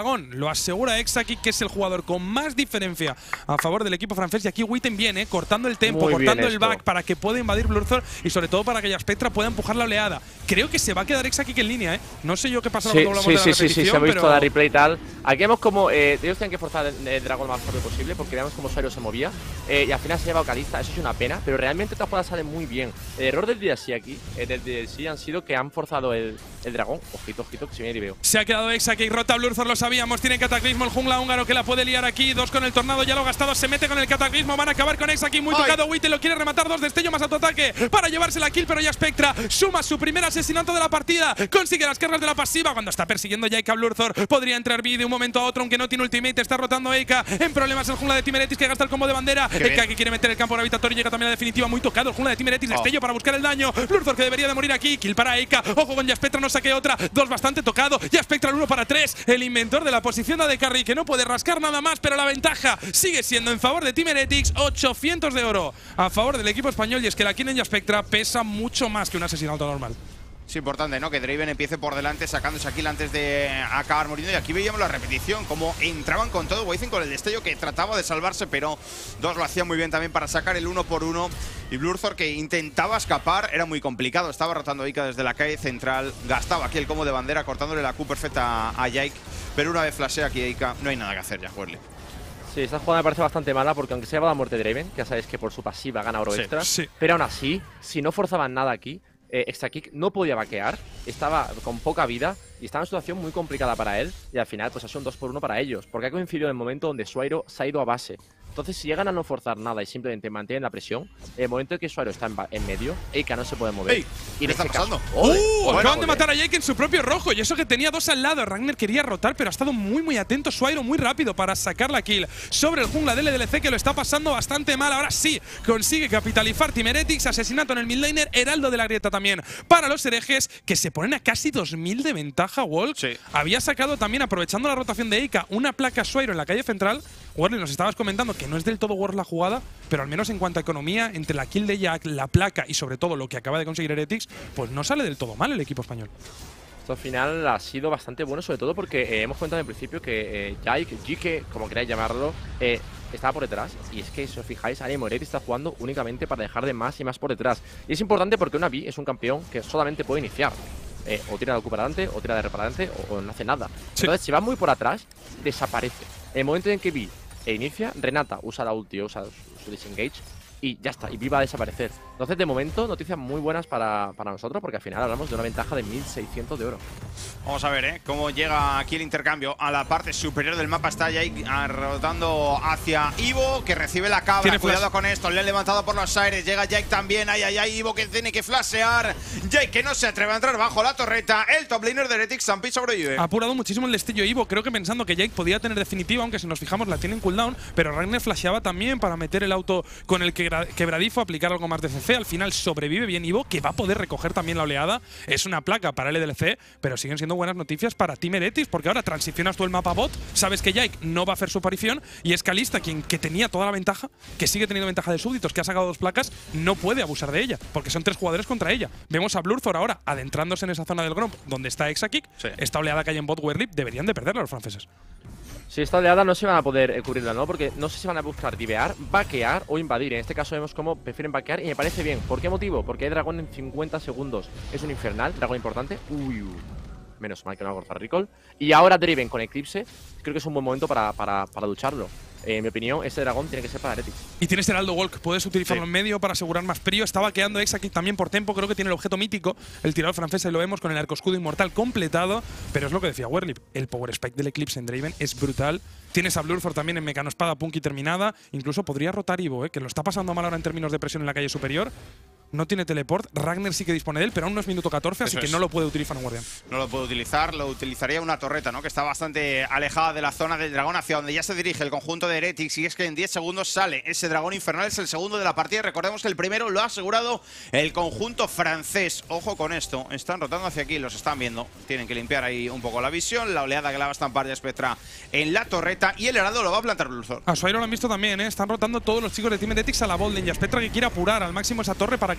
dragón lo asegura Exakik, que es el jugador con más diferencia a favor del equipo francés. Y aquí Witten viene cortando el tempo, Muy cortando el esto. back para que pueda invadir Blurthor y sobre todo para que ya Spectra pueda empujar la oleada. Creo que se va a quedar Exakik en línea, ¿eh? No sé yo qué pasará Sí, cuando hablamos sí, de la sí, sí, repetición, sí, se ha visto pero… la replay y tal. Aquí vemos como eh, ellos tienen que forzar el, el dragón lo más rápido posible porque vemos como Suairo se movía eh, y al final se ha llevado Kalista. Eso es una pena, pero realmente esta jugada sale muy bien. El error del D L C aquí, eh, del D L C han sido que han forzado el, el dragón. Ojito, ojito, que se viene y veo. Se ha quedado Exakik, rota Blurthor, lo sabíamos. Tiene cataclismo el jungla húngaro que la puede liar aquí. Dos con el tornado, ya lo ha gastado. Se mete con el cataclismo. Van a acabar con Exakik. Muy Ay. tocado. Witten lo quiere rematar. Dos destellos más autoataque para llevarse la kill. Pero ya Spectra suma su primer asesinato de la partida. Consigue las cargas de la pasiva cuando está persiguiendo ya Eika Blurthor. Podría entrar B de un momento a otro, aunque no tiene ultimate. Está rotando Eika. En problemas el jungla de Team Heretics que gasta el combo de bandera. Qué Eika bien. que quiere meter el campo gravitatorio. Llega también a la definitiva. Muy tocado el jungla de Team Heretics. Oh. Destello para buscar el daño. Blurthor que debería de morir aquí. Kill para Eika. Ojo con Jaspectra, no saque otra. Dos bastante tocado. Jaspectra el uno para tres. El inventor de la posición de A D Carry que no puede rascar nada más, pero la ventaja sigue siendo en favor de Team Heretics. ochocientos de oro a favor del equipo español. Y es que la kill en Jaspectra pesa mucho más que un asesinato normal. Es importante, ¿no? Que Draven empiece por delante sacándose aquí antes de acabar muriendo. Y aquí veíamos la repetición, como entraban con todo Waizen con el destello que trataba de salvarse, pero dos lo hacían muy bien también para sacar el uno por uno. Y Blurthor, que intentaba escapar, era muy complicado. Estaba rotando Eika desde la calle central, gastaba aquí el combo de bandera, cortándole la Q perfecta a, a Jake. Pero una vez flashea aquí Eika, no hay nada que hacer ya, Werly. Sí, esta jugada me parece bastante mala porque aunque se lleva la muerte de Draven, que ya sabéis que por su pasiva gana oro Sí, extra, sí. pero aún así, si no forzaban nada aquí, eh, Exakik no podía vaquear, estaba con poca vida y estaba en una situación muy complicada para él y al final pues ha sido un dos por uno para ellos, porque ha coincidido en el momento donde Suairo se ha ido a base. Entonces, si llegan a no forzar nada y simplemente mantienen la presión, en el momento en que Suairo está en, en medio, Eika no se puede mover. Ey, y en ¿qué está ese caso- pasando? ¡Ole! ¡Uh! Bueno, Acaban de ole. matar a Jake en su propio rojo. Y eso que tenía dos al lado. Ragnar quería rotar, pero ha estado muy, muy atento Suairo, muy rápido para sacar la kill sobre el jungla del L D L C, que lo está pasando bastante mal. Ahora sí, consigue capitalizar Team Heretics. Asesinato en el midlaner. Heraldo de la grieta también para los herejes, que se ponen a casi dos mil de ventaja. Walk Sí. había sacado también, aprovechando la rotación de Eika, una placa Suairo en la calle central. Warley, nos estabas comentando que no es del todo worth la jugada, pero al menos en cuanto a economía, entre la kill de Jack, la placa y sobre todo lo que acaba de conseguir Heretics, pues no sale del todo mal el equipo español. Esto al final ha sido bastante bueno, sobre todo porque eh, hemos comentado en principio que eh, Jake, Jike, como queráis llamarlo, eh, estaba por detrás. Y es que, si os fijáis, Ari Moretti está jugando únicamente para dejar de más y más por detrás. Y es importante porque una B es un campeón que solamente puede iniciar. Eh, o tira de Q para adelante, o tira de R para adelante, o, o no hace nada. Sí. Entonces, si va muy por atrás, desaparece. En el momento en que B e inicia, Renata usa la ulti, usa su, su disengage y ya está, y V va a desaparecer. Entonces, de momento, noticias muy buenas para, para nosotros, porque al final hablamos de una ventaja de mil seiscientos de oro. Vamos a ver, ¿eh? Cómo llega aquí el intercambio. A la parte superior del mapa está Jake ah, rotando hacia Ivo, que recibe la cabra. Tiene Cuidado flash. con esto. Le han levantado por los aires. Llega Jake también. Ay, ay, ay. Ivo que tiene que flashear. Jake que no se atreve a entrar bajo la torreta. El top laner de Heretics, Stampede sobrevive. Ha apurado muchísimo el destello Ivo, creo que pensando que Jake podía tener definitiva, aunque si nos fijamos la tiene en cooldown, pero Ragnar flasheaba también para meter el auto con el quebra- quebradizo, aplicar algo más de C C. Al final sobrevive bien Ivo, que va a poder recoger también la oleada. Es una placa para el L D L C, pero siguen siendo buenas noticias para Team Heretics, porque ahora transicionas tú el mapa bot, sabes que Jake no va a hacer su aparición y es Kalista quien que tenía toda la ventaja, que sigue teniendo ventaja de súbditos, que ha sacado dos placas, no puede abusar de ella, porque son tres jugadores contra ella. Vemos a Blurthor ahora adentrándose en esa zona del Gromp donde está Exakik. Sí. Esta oleada que hay en bot Werlip deberían de perderla los franceses. Si esta oleada no se van a poder eh, cubrirla, ¿no? Porque no sé si van a buscar divear, vaquear o invadir. En este caso vemos cómo prefieren vaquear y me parece bien. ¿Por qué motivo? Porque hay dragón en cincuenta segundos. Es un infernal, dragón importante. Uy, uy. Menos mal que no va a cortar recall. Y ahora Draven con Eclipse. Creo que es un buen momento para, para, para lucharlo. Eh, en mi opinión, este dragón tiene que ser para Heretics. Y tienes Heraldo Walk, puedes utilizarlo Sí. en medio para asegurar más frío. Está vaqueando Exakik también por tempo, creo que tiene el objeto mítico, el tirador francés, ahí lo vemos con el arco escudo inmortal completado. Pero es lo que decía Werlip, el power spike del Eclipse en Draven es brutal. Tienes a Blurthor también en Mecanospada, Punky terminada. Incluso podría rotar Ivo, eh, que lo está pasando mal ahora en términos de presión en la calle superior. No tiene teleport, Ragnar sí que dispone de él, pero aún no es minuto catorce, así Eso que es. no lo puede utilizar un guardián. No lo puedo utilizar, lo utilizaría una torreta, ¿no? Que está bastante alejada de la zona del dragón, hacia donde ya se dirige el conjunto de Heretics. Y es que en diez segundos sale ese dragón infernal, es el segundo de la partida. Recordemos que el primero lo ha asegurado el conjunto francés. Ojo con esto, están rotando hacia aquí, los están viendo. Tienen que limpiar ahí un poco la visión. La oleada que la va a estampar ya Spectra en la torreta. Y el heraldo lo va a plantar Blurthor. A Suairo lo han visto también, ¿eh? Están rotando todos los chicos de Team Heretics a la botlane. Y a Spectra que quiere apurar al máximo esa torre para que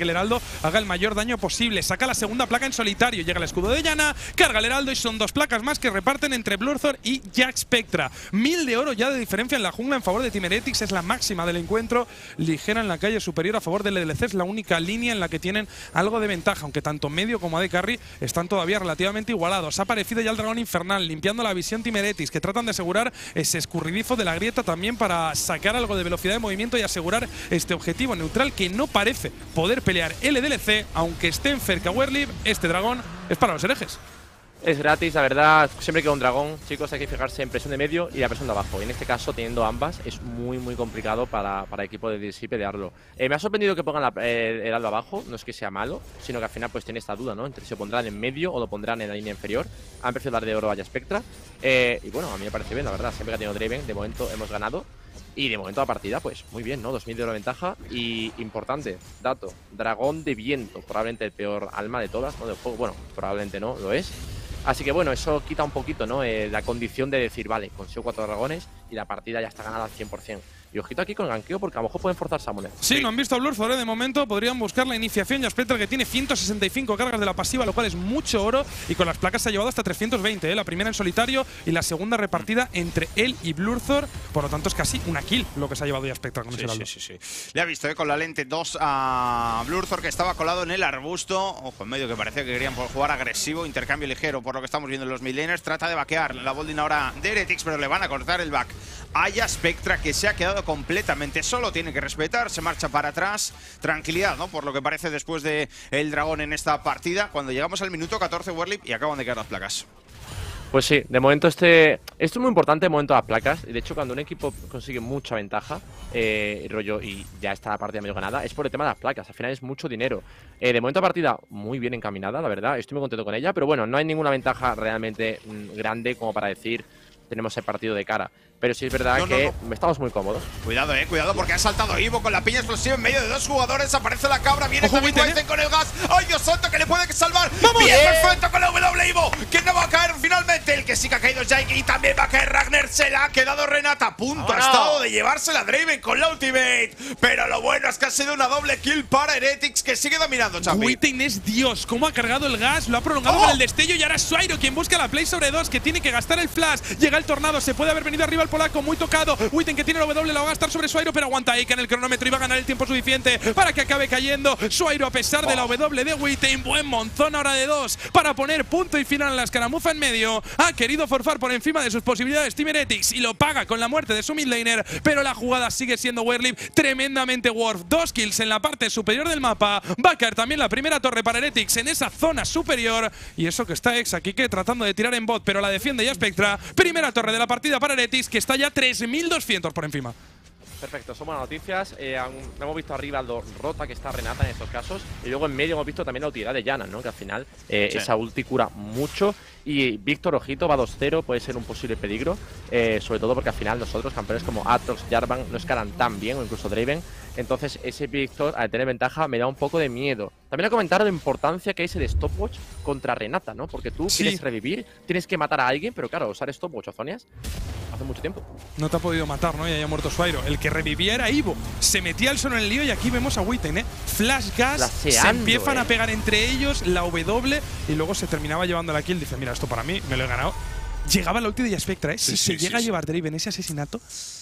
que el heraldo haga el mayor daño posible. Saca la segunda placa en solitario, llega el escudo de Yana, carga el heraldo y son dos placas más que reparten entre Blurthor y Jack Spectra. Mil de oro ya de diferencia en la jungla en favor de Team Heretics, es la máxima del encuentro. Ligera en la calle superior a favor del L D C, es la única línea en la que tienen algo de ventaja, aunque tanto medio como A D Carry están todavía relativamente igualados. Ha aparecido ya el dragón infernal, limpiando la visión Team Heretics, que tratan de asegurar ese escurridizo de la grieta también para sacar algo de velocidad de movimiento y asegurar este objetivo neutral que no parece poder pelear L D L C, aunque estén cerca Werlib. Este dragón es para los herejes. Es gratis, la verdad. Siempre que un dragón, chicos, hay que fijarse en presión de medio y la presión de abajo. Y en este caso, teniendo ambas, es muy, muy complicado para, para el equipo de D C pelearlo. Eh, me ha sorprendido que pongan la, eh, el heraldo abajo. No es que sea malo, sino que al final pues tiene esta duda, ¿no? Entre si lo pondrán en medio o lo pondrán en la línea inferior. Han preferido dar de oro a Jack Spectra. Eh, y bueno, a mí me parece bien, la verdad. Siempre que ha tenido Draven, de momento hemos ganado. Y de momento la partida, pues muy bien, ¿no? dos mil de oro de ventaja. Y importante, dato, dragón de viento. Probablemente el peor alma de todas, ¿no? Del juego. Bueno, probablemente no, lo es. Así que bueno, eso quita un poquito, ¿no? Eh, la condición de decir, vale, consigo cuatro dragones y la partida ya está ganada al cien por cien. Y ojito aquí con el ganqueo porque a lo mejor pueden forzar Summoner. Sí, sí, no han visto a Blurthor, ¿eh? De momento podrían buscar la iniciación. Ya Spectra, que tiene ciento sesenta y cinco cargas de la pasiva, lo cual es mucho oro. Y con las placas se ha llevado hasta trescientos veinte, ¿eh? La primera en solitario y la segunda repartida entre él y Blurthor. Por lo tanto, es casi una kill lo que se ha llevado ya Spectra con sí, ese heraldo. Sí, sí, sí. Le ha visto, ¿eh? Con la lente dos a Blurthor, que estaba colado en el arbusto. Ojo, en medio, que parecía que querían jugar agresivo. Intercambio ligero, por lo que estamos viendo en los midlaners. Trata de vaquear la bolding ahora de Heretics, pero le van a cortar el back. Haya Spectra, que se ha quedado completamente solo, tiene que respetar, se marcha para atrás. Tranquilidad, ¿no? Por lo que parece después de el dragón en esta partida. Cuando llegamos al minuto catorce, Werlib, y acaban de caer las placas. Pues sí, de momento este… Esto es muy importante, de momento las placas. De hecho, cuando un equipo consigue mucha ventaja, eh, rollo, y ya está la partida medio ganada, es por el tema de las placas. Al final es mucho dinero. Eh, de momento la partida muy bien encaminada, la verdad. Estoy muy contento con ella, pero bueno, no hay ninguna ventaja realmente mmm, grande como para decir tenemos el partido de cara. Pero sí es verdad no, que no, no. estamos muy cómodos. Cuidado, eh, cuidado, porque ha saltado Ivo con la piña explosiva en medio de dos jugadores. Aparece la cabra, viene Ojo, también Wizen con el gas. ¡Ay, Dios santo, que le puede salvar! ¡Vamos! ¡Bien, perfecto con la W, Ivo! Que no va a caer finalmente. El que sí que ha caído es Jake y también va a caer Ragnar. Se la ha quedado Renata. A punto ha estado de llevársela a Draven con la ultimate. Pero lo bueno es que ha sido una doble kill para Heretics, que sigue dominando, Champi. Wizen es Dios. Cómo ha cargado el gas, lo ha prolongado oh. con el destello y ahora es Swairo quien busca la play sobre dos, que tiene que gastar el flash. Llega el tornado, se puede haber venido arriba el polaco, muy tocado. Wizen, que tiene el W, la va a gastar sobre Swairo, pero aguanta Eika en el cronómetro y va a ganar el tiempo suficiente para que acabe cayendo. Swairo, a pesar oh. de la W de Wizen, buen monzón ahora de dos para poner punto y final en la escaramuza en medio. Ha querido forfar por encima de sus posibilidades Team Heretics y lo paga con la muerte de su midlaner, pero la jugada sigue siendo Werlib tremendamente worth. Dos kills en la parte superior del mapa. Va a caer también la primera torre para Heretics en esa zona superior. Y eso que está Ex aquí que tratando de tirar en bot, pero la defiende ya Spectra. Primera torre de la partida para Heretics, que está ya tres mil doscientos por encima. Perfecto, son buenas noticias. Eh, hemos visto arriba lo rota que está Renata en estos casos. Y luego en medio hemos visto también la utilidad de Yana, ¿no? Que al final eh, sí. esa ulti cura mucho. Y Víctor, ojito, va dos cero, puede ser un posible peligro. Eh, sobre todo porque al final nosotros, campeones como Atrox, Jarvan, no escalan tan bien, o incluso Draven. Entonces ese Víctor, al tener ventaja, me da un poco de miedo. También a comentar la importancia que hay ese de stopwatch contra Renata, ¿no? Porque tú sí. quieres revivir, tienes que matar a alguien, pero claro, usar stopwatch o zonias hace mucho tiempo. No te ha podido matar, ¿no? Y haya muerto Swairo. El que revivía era Ivo. Se metía el solo en el lío y aquí vemos a Wizen, ¿eh? Flash gas, Flasheando, se empiezan eh. a pegar entre ellos, la W, y luego se terminaba llevando la kill. Dice, mira, esto para mí, me lo he ganado. Llegaba la ulti de Spectra, ¿eh? Si sí, se sí, llega sí, a llevar sí. Draven ese asesinato,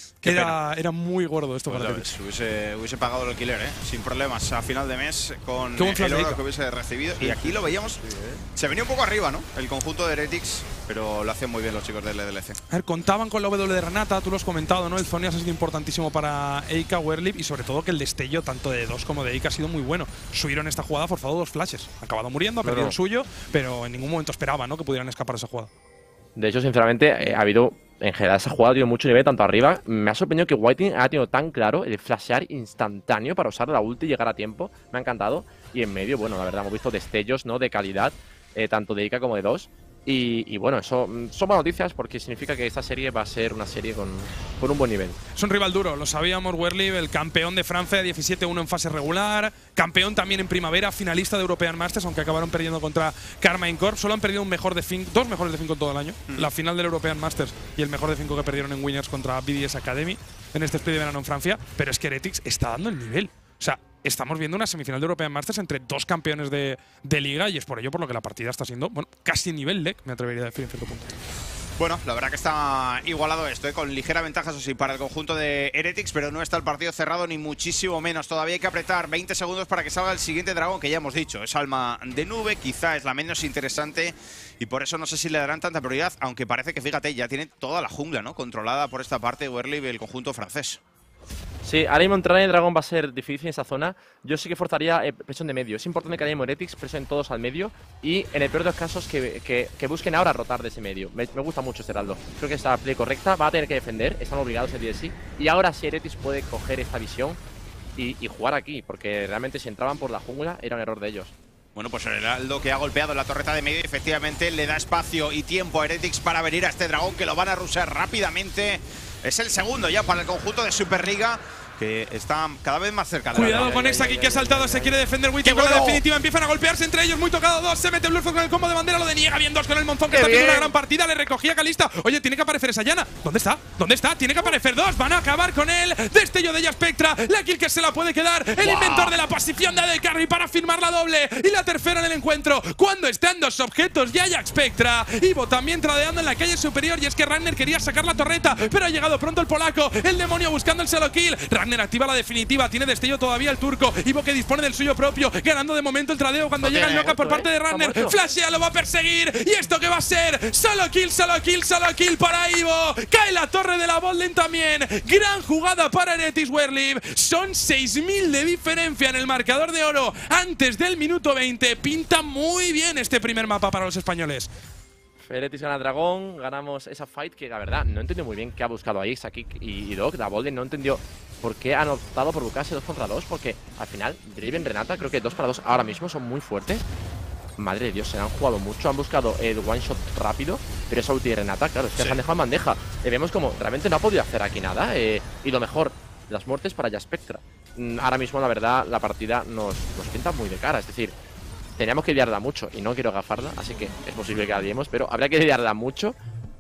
era, era muy gordo esto. Pues para ves, hubiese, hubiese pagado el alquiler, ¿eh? Sin problemas, a final de mes, con el oro que hubiese recibido. Sí. Y aquí lo veíamos, sí, ¿eh? Se venía un poco arriba, ¿no? El conjunto de Heretics, pero lo hacen muy bien los chicos del L D L C. A ver, contaban con la W de Renata, tú lo has comentado, ¿no? El Zonias ha sido importantísimo para Eika, Werlib, y sobre todo que el destello, tanto de dos como de Eika, ha sido muy bueno. Suiro en esta jugada ha forzado dos flashes. Ha acabado muriendo, ha perdido el suyo, pero en ningún momento esperaba, ¿no? Que pudieran escapar de esa jugada. De hecho, sinceramente, eh, ha habido, en general, esa jugada ha tenido mucho nivel, tanto arriba. Me ha sorprendido que Wizen haya tenido tan claro el flashear instantáneo para usar la ulti y llegar a tiempo. Me ha encantado. Y en medio, bueno, la verdad, hemos visto destellos, ¿no? De calidad, eh, tanto de Eika como de dos. Y, y bueno, eso son buenas noticias porque significa que esta serie va a ser una serie con, con un buen nivel. Es un rival duro, lo sabíamos. Werlib, el campeón de Francia, diecisiete uno en fase regular, campeón también en primavera, finalista de European Masters, aunque acabaron perdiendo contra Karmine Corp. Solo han perdido un mejor de cinco, dos mejores de cinco en todo el año. Mm. La final del European Masters y el mejor de cinco que perdieron en Winners contra B D S Academy en este split de verano en Francia. Pero es que Heretics está dando el nivel. O sea, estamos viendo una semifinal de European Masters entre dos campeones de, de liga y es por ello por lo que la partida está siendo, bueno, casi nivel deck, me atrevería a decir en cierto punto. Bueno, la verdad que está igualado esto, ¿eh? Con ligera ventaja, eso sí, para el conjunto de Heretics, pero no está el partido cerrado ni muchísimo menos. Todavía hay que apretar veinte segundos para que salga el siguiente dragón, que ya hemos dicho, es alma de nube, quizá es la menos interesante y por eso no sé si le darán tanta prioridad, aunque parece que, fíjate, ya tiene toda la jungla, ¿no? Controlada por esta parte Werlib, el conjunto francés. Sí, ahora mismo entrar en el dragón va a ser difícil en esa zona. Yo sí que forzaría eh, presión de medio. Es importante que haya Heretics, presión todos al medio. Y en el peor de los casos, que, que, que busquen ahora rotar de ese medio. Me, me gusta mucho este Heraldo. Creo que es la play correcta. Van a tener que defender. Están obligados a D S I. Y ahora sí Heretics puede coger esta visión y, y jugar aquí. Porque realmente si entraban por la jungla era un error de ellos. Bueno, pues el Heraldo que ha golpeado en la torreta de medio y efectivamente le da espacio y tiempo a Heretics para venir a este dragón que lo van a rushear rápidamente. Es el segundo ya para el conjunto de Superliga, que está cada vez más cerca de la Cuidado ya, con ya, Exaki ya, que ha ya, saltado, ya, se ya, quiere ya. defender Wiki ¡Qué con la bueno! definitiva, empiezan a golpearse entre ellos, muy tocado dos, se mete Blurford con el combo de bandera, lo deniega bien dos con el monzón que ¡Qué está haciendo bien! una gran partida, le recogía Kalista. Oye, tiene que aparecer esa Yana. ¿Dónde está? ¿Dónde está? Tiene que aparecer dos, van a acabar con él. Destello de ella Spectra, la kill que se la puede quedar, el ¡Wow! inventor de la pasión de Adel Carry para firmar la doble y la tercera en el encuentro. Cuando están dos objetos, ya Jack Spectra, Ivo también tradeando en la calle superior y es que Ragnar quería sacar la torreta, pero ha llegado pronto el polaco, el demonio buscando el solo kill. Ragnar activa la definitiva, tiene destello todavía el turco, Ivo que dispone del suyo propio, ganando de momento el tradeo cuando Okay, llega el knockout por muerto, parte ¿eh? de Ragnar. Está muerto. Flashea, lo va a perseguir. ¿Y esto qué va a ser? Solo kill, solo kill, solo kill para Ivo. Cae la torre de la botlane también. Gran jugada para Heretics Werlib. Son seis mil de diferencia en el marcador de oro antes del minuto veinte. Pinta muy bien este primer mapa para los españoles. Heretics gana dragón, ganamos esa fight que la verdad no entiendo muy bien qué ha buscado ahí Exaki y, y Doc. La Bolden no entendió por qué han optado por buscarse dos contra dos, porque al final Draven, Renata, creo que dos para dos ahora mismo son muy fuertes. Madre de Dios, se han jugado mucho, han buscado el one shot rápido, pero esa ulti de Renata, claro, es que Sí. se han dejado en bandeja. Eh, vemos como realmente no ha podido hacer aquí nada, eh, y lo mejor, las muertes para Jack Spectra. Mm, ahora mismo, la verdad, la partida nos, nos pinta muy de cara, es decir, teníamos que liarla mucho y no quiero gafarla, así que es posible que la liemos, pero habría que liarla mucho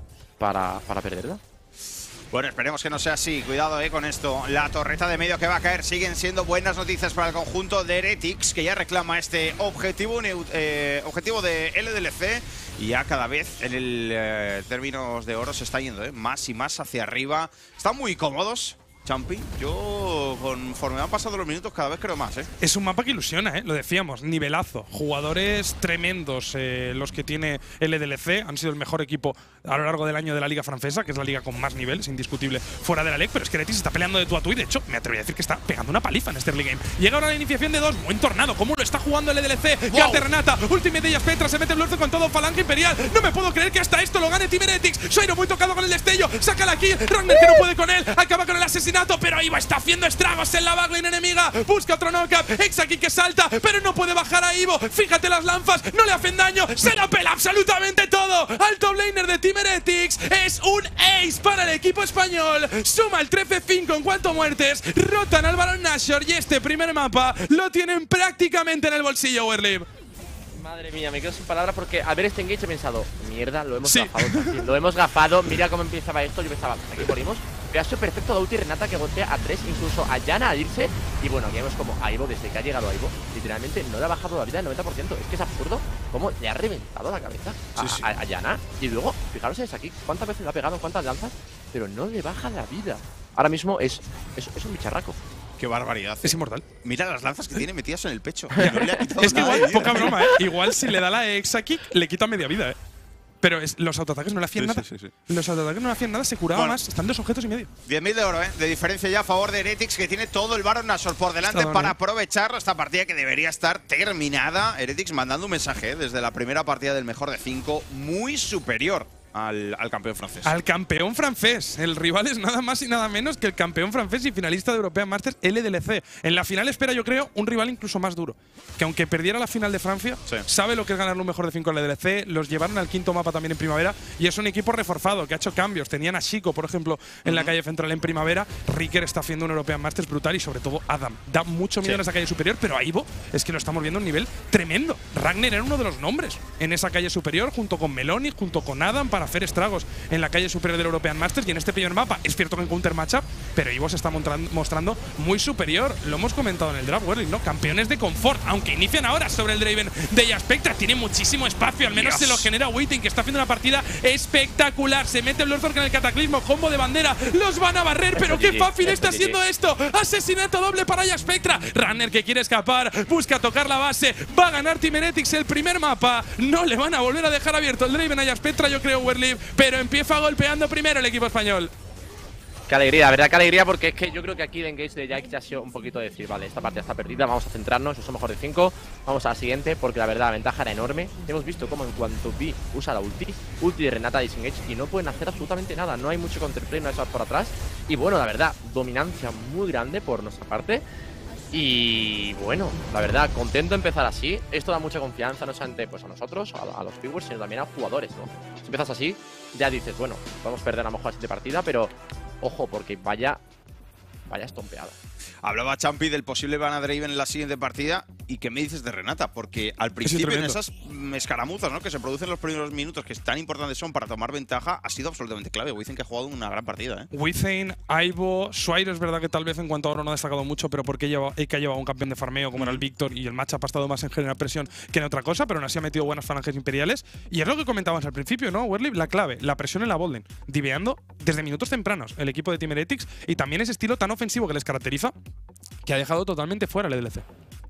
para, para perderla. Bueno, esperemos que no sea así. Cuidado eh, con esto. La torreta de medio que va a caer. Siguen siendo buenas noticias para el conjunto de Heretics, que ya reclama este objetivo, eh, objetivo de L D L C. Y ya cada vez en el eh, términos de oro se está yendo eh, más y más hacia arriba. Están muy cómodos, Champi. Yo, conforme han pasado los minutos, cada vez creo más, ¿eh? Es un mapa que ilusiona, ¿eh? Lo decíamos, nivelazo. Jugadores tremendos eh, los que tiene L D L C. Han sido el mejor equipo a lo largo del año de la liga francesa, que es la liga con más nivel, es indiscutible, fuera de la L E C. Pero es que Heretics está peleando de tú a tú y, de hecho, me atrevería a decir que está pegando una paliza en este early game. Llega ahora la iniciación de dos. Buen tornado. ¿Cómo lo está jugando L D L C? Wow. Garte Renata. Ultimate de Spectra. Se mete Blurzo con todo. Falange Imperial. No me puedo creer que hasta esto lo gane Team Heretics. Soiro muy tocado con el destello. Saca la kill. Ragnar que no puede con él. Acaba con el asesinato. Pero ahí va. Está haciendo estragos en la backlane enemiga. Busca otro knockup. Exaki que salta. Pero no puede bajar a Ivo. Fíjate las lanzas. No le hacen daño. Se la pela absolutamente todo. Al top laner de Team Heretics. Es un ace para el equipo español. Suma el trece cinco en cuanto a muertes. Rotan al Baron Nashor. Y este primer mapa lo tienen prácticamente en el bolsillo, Werlib. Madre mía, me quedo sin palabras porque al ver este engage he pensado, mierda, lo hemos Sí. gafado también. Lo hemos gafado, mira cómo empezaba esto. Yo pensaba, aquí morimos. Pero ha sido perfecto la ulti Renata que golpea a tres, incluso a Yana al irse. Y bueno, aquí vemos como a Ivo, desde que ha llegado a Ivo, literalmente no le ha bajado la vida del noventa por ciento. Es que es absurdo cómo le ha reventado la cabeza a, Sí, sí. a, a Yana. Y luego, fijaros en aquí, cuántas veces le ha pegado, cuántas lanzas, pero no le baja la vida. Ahora mismo es, es, es un bicharraco. Qué barbaridad. Es inmortal. Mira las lanzas que tiene metidas en el pecho. No le ha quitado Es que nada igual, de vida. poca broma, ¿eh? Igual si le da la Exaki, le quita media vida, ¿eh? Pero es, los autoataques no le hacían Sí, nada. sí, sí, Los autoataques no le hacían nada, se curaba Bueno. más. Están dos objetos y medio. diez mil de oro, ¿eh? De diferencia ya a favor de Heretics, que tiene todo el Baron Nashor por delante Está para bien. aprovecharlo. Esta partida que debería estar terminada. Heretics mandando un mensaje ¿eh? desde la primera partida del mejor de cinco, muy superior al, al campeón francés. Al campeón francés. El rival es nada más y nada menos que el campeón francés y finalista de European Masters L D L C. En la final espera, yo creo, un rival incluso más duro. Que aunque perdiera la final de Francia, Sí. sabe lo que es ganar un mejor de cinco en L D L C. Los llevaron al quinto mapa también en primavera. Y es un equipo reforzado, que ha hecho cambios. Tenían a Chico, por ejemplo, en la calle central en primavera. Ricker está haciendo un European Masters brutal y sobre todo Adam. Da mucho miedo Sí. en esa calle superior, pero a Ivo es que lo estamos viendo a un nivel tremendo. Ragnar era uno de los nombres en esa calle superior, junto con Meloni, junto con Adam, para para hacer estragos en la calle superior del European Masters. Y en este primer mapa es cierto que en counter matchup, pero Evo se está mostrando muy superior. Lo hemos comentado en el draft, Werly, ¿no? Campeones de confort, aunque inician ahora sobre el Draven de Jay Spectra. Tiene muchísimo espacio, al menos Dios. se lo genera Waiting, que está haciendo una partida espectacular. Se mete el Lord en el cataclismo, combo de bandera, los van a barrer, pero qué fácil está siendo esto. Asesinato doble para Jay Spectra. Runner que quiere escapar, busca tocar la base, va a ganar Team Heretics el primer mapa. No le van a volver a dejar abierto el Draven a Jay Spectra, yo creo, Werly, pero empieza golpeando primero el equipo español. Qué alegría, verdad, qué alegría, porque es que yo creo que aquí el engage de Jax ya ha sido un poquito de decir, vale, esta partida está perdida, vamos a centrarnos, eso mejor de cinco, vamos a la siguiente, porque la verdad la ventaja era enorme. Hemos visto cómo en cuanto Vi usa la ulti, ulti de Renata disengage, y no pueden hacer absolutamente nada, no hay mucho counterplay, no hay swap por atrás, y bueno, la verdad, dominancia muy grande por nuestra parte. Y bueno, la verdad, contento de empezar así. Esto da mucha confianza no solamente pues, a nosotros, a, a los viewers, sino también a jugadores, ¿no? Si empiezas así, ya dices, bueno, podemos perder a lo mejor la siguiente partida, pero ojo, porque vaya, vaya estompeada. Hablaba Champi del posible ban a Draven en la siguiente partida. ¿Y qué me dices de Renata? Porque al principio en esas escaramuzas, ¿no?, que se producen en los primeros minutos, que tan importantes son para tomar ventaja, ha sido absolutamente clave. Wizen que ha jugado una gran partida, ¿eh? Wizen, Aibo, Suairo es verdad que tal vez en cuanto a oro no ha destacado mucho, pero porque lleva, que ha llevado un campeón de farmeo como era el Víctor y el matchup ha estado más en generar presión que en otra cosa, pero aún así ha metido buenas falanges imperiales. Y es lo que comentábamos al principio, ¿no, Werly? La clave, la presión en la botlane, diveando desde minutos tempranos el equipo de Team Heretics y también ese estilo tan ofensivo que les caracteriza, que ha dejado totalmente fuera el E D L C.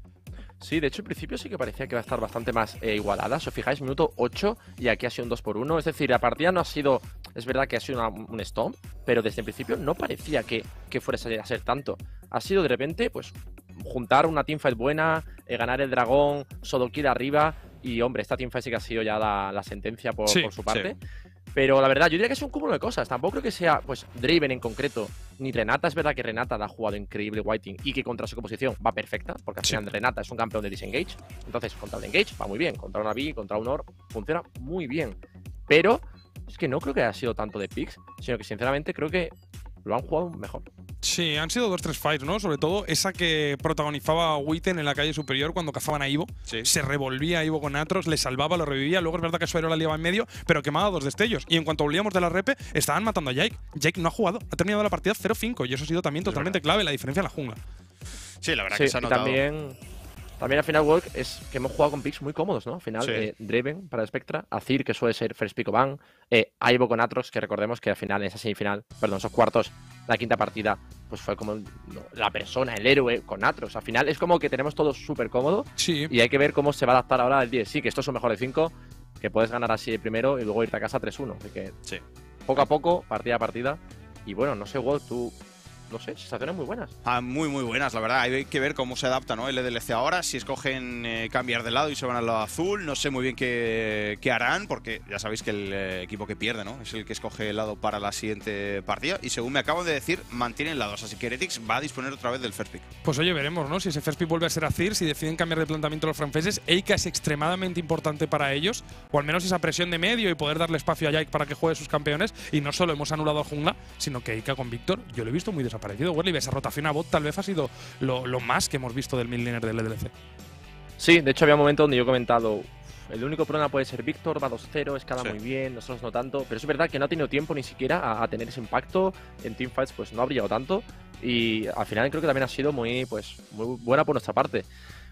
Sí, de hecho al principio sí que parecía que iba a estar bastante más eh, igualada. Si os fijáis, minuto ocho y aquí ha sido un dos por uno. Es decir, la partida no ha sido… Es verdad que ha sido una, un stomp, pero desde el principio no parecía que, que fuese a ser tanto. Ha sido de repente, pues, juntar una teamfight buena, eh, ganar el dragón, solo kill arriba. Y hombre, esta teamfight sí que ha sido ya la, la sentencia por, sí, por su parte. Sí. Pero la verdad, yo diría que es un cúmulo de cosas. Tampoco creo que sea, pues, Draven en concreto, ni Renata. Es verdad que Renata la ha jugado increíble Whiting y que contra su composición va perfecta, porque al final sí. Renata es un campeón de disengage. Entonces, contra el engage va muy bien. Contra una B, contra un Orb, funciona muy bien. Pero es que no creo que haya sido tanto de picks, sino que sinceramente creo que lo han jugado mejor. Sí, han sido dos tres fights, ¿no? Sobre todo esa que protagonizaba Witten en la calle superior cuando cazaban a Ivo. Sí. Se revolvía a Ivo con Atros, le salvaba, lo revivía. Luego es verdad que Suero la liaba en medio, pero quemaba dos destellos. Y en cuanto volvíamos de la repe, estaban matando a Jake. Jake no ha jugado, ha terminado la partida cero cinco. Y eso ha sido también totalmente clave, la diferencia en la jungla. Sí, la verdad sí, que se ha notado. También, también al final, Work, es que hemos jugado con picks muy cómodos, ¿no? Al final, sí. eh, Draven para Spectra, Azir, que suele ser first pick o ban, eh, Ivo con Atrox, que recordemos que al final, en esa semifinal, perdón, esos cuartos, la quinta partida, pues fue como no, la persona, el héroe con Atrox. Al final es como que tenemos todo súper cómodo. Sí. Y hay que ver cómo se va a adaptar ahora el diez. Sí, que esto es un mejor de cinco, que puedes ganar así el primero y luego irte a casa tres uno. Así que sí. poco a poco, partida a partida. Y bueno, no sé, Work, tú… No sé, sensaciones muy buenas. Ah, muy, muy buenas, la verdad. Hay que ver cómo se adapta, ¿no?, el E D L C ahora. Si escogen eh, cambiar de lado y se van al lado azul, no sé muy bien qué, qué harán, porque ya sabéis que el eh, equipo que pierde, ¿no?, es el que escoge el lado para la siguiente partida. Y según me acaban de decir, mantienen lados. Así que Heretics va a disponer otra vez del first pick. Pues oye, veremos, ¿no?, si ese first pick vuelve a ser Azir, si deciden cambiar de planteamiento los franceses. Eika es extremadamente importante para ellos, o al menos esa presión de medio y poder darle espacio a Jake para que juegue sus campeones. Y no solo hemos anulado a jungla, sino que Eika con Víctor, yo lo he visto muy desaparecido. Werly, esa rotación a bot tal vez ha sido lo, lo más que hemos visto del mid laner del E D L C. Sí, de hecho había un momento donde yo he comentado, el único problema puede ser Víctor, va dos cero, escala sí. muy bien, nosotros no tanto, pero es verdad que no ha tenido tiempo ni siquiera a, a tener ese impacto, en teamfights pues no ha brillado tanto y al final creo que también ha sido muy, pues, muy buena por nuestra parte.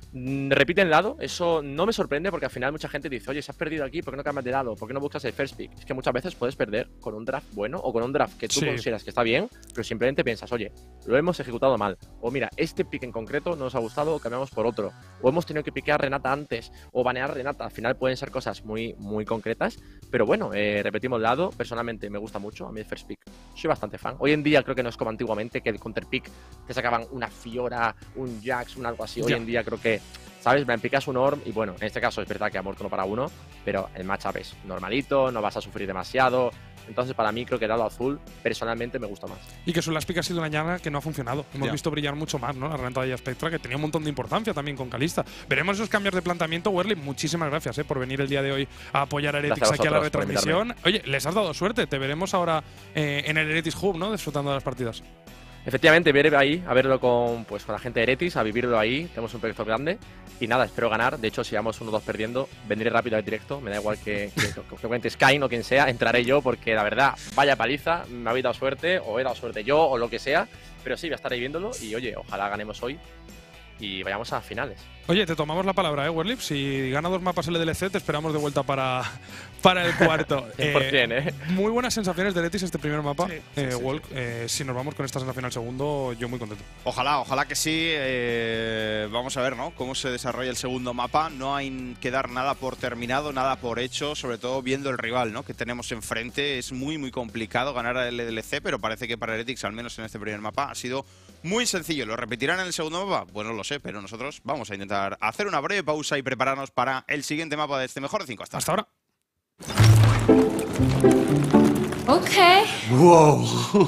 Repiten lado, eso no me sorprende porque al final mucha gente dice, oye, si has perdido aquí, ¿por qué no cambias de lado? ¿Por qué no buscas el first pick? Es que muchas veces puedes perder con un draft bueno o con un draft que tú sí. consideras que está bien, pero simplemente piensas, oye, lo hemos ejecutado mal. O mira, este pick en concreto no nos ha gustado, cambiamos por otro. O hemos tenido que piquear a Renata antes o banear a Renata. Al final pueden ser cosas muy, muy concretas, pero bueno, eh, repetimos lado. Personalmente me gusta mucho, a mí el first pick soy bastante fan. Hoy en día creo que no es como antiguamente, que el counter pick te sacaban una Fiora, un Jax, un algo así. Hoy yeah. en día creo que ¿sabes? Me picas un Orb y bueno, en este caso es verdad que ha muerto uno para uno, pero el matchup es normalito, no vas a sufrir demasiado. Entonces, para mí, creo que el lado azul, personalmente, me gusta más. Y que Solaspic ha sido una llana que no ha funcionado. Hemos yeah. visto brillar mucho más, ¿no? La renta de Spectra, que tenía un montón de importancia también con Kalista. Veremos esos cambios de planteamiento. Werly, muchísimas gracias eh, por venir el día de hoy a apoyar a Heretics aquí a la retransmisión. Oye, les has dado suerte. Te veremos ahora eh, en el Heretics Hub, ¿no? Disfrutando de las partidas. efectivamente, ver ahí, a verlo con, pues, con la gente de Heretics, a vivirlo ahí. Tenemos un proyecto grande. Y nada, espero ganar. De hecho, si vamos uno dos perdiendo, vendré rápido al directo. Me da igual que, que, que, que cuente Skyne o quien sea. Entraré yo porque, la verdad, vaya paliza. Me habéis dado suerte, o he dado suerte yo, o lo que sea. Pero sí, voy a estar ahí viéndolo. Y oye, ojalá ganemos hoy y vayamos a finales. Oye, te tomamos la palabra, ¿eh, Werlip? Si gana dos mapas el D L C, te esperamos de vuelta para, para el cuarto. cien por cien, eh, ¿eh? Muy buenas sensaciones de Heretics este primer mapa. Sí, sí, eh, sí, Walk, sí. Eh, si nos vamos con esta sensación al segundo, yo muy contento. Ojalá, ojalá que sí. Eh, vamos a ver, ¿no? Cómo se desarrolla el segundo mapa. No hay que dar nada por terminado, nada por hecho, sobre todo viendo el rival, ¿no? Que tenemos enfrente. Es muy, muy complicado ganar el D L C, pero parece que para Heretics, al menos en este primer mapa, ha sido muy sencillo. ¿Lo repetirán en el segundo mapa? Pues no lo sé, pero nosotros vamos a intentar hacer una breve pausa y prepararnos para el siguiente mapa de este mejor de cinco. Hasta, Hasta ahora. Okay. Wow.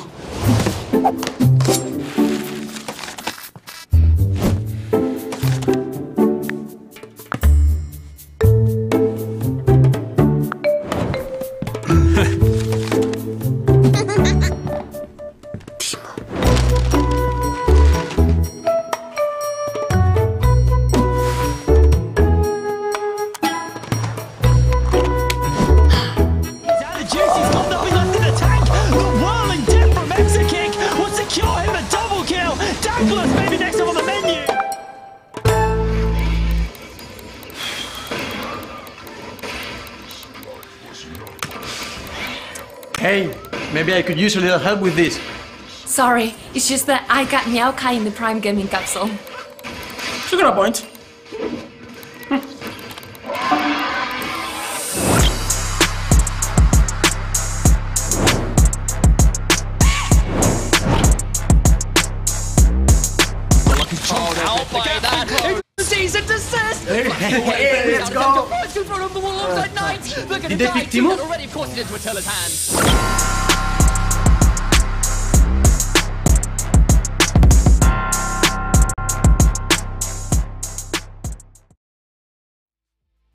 Hey, maybe I could use a little help with this. Sorry, it's just that I got Maokai in the Prime Gaming capsule. You got a point. Season desist! Hey, hey, let's go! Did Did they pick Timo? Already forced it into Attila's hands.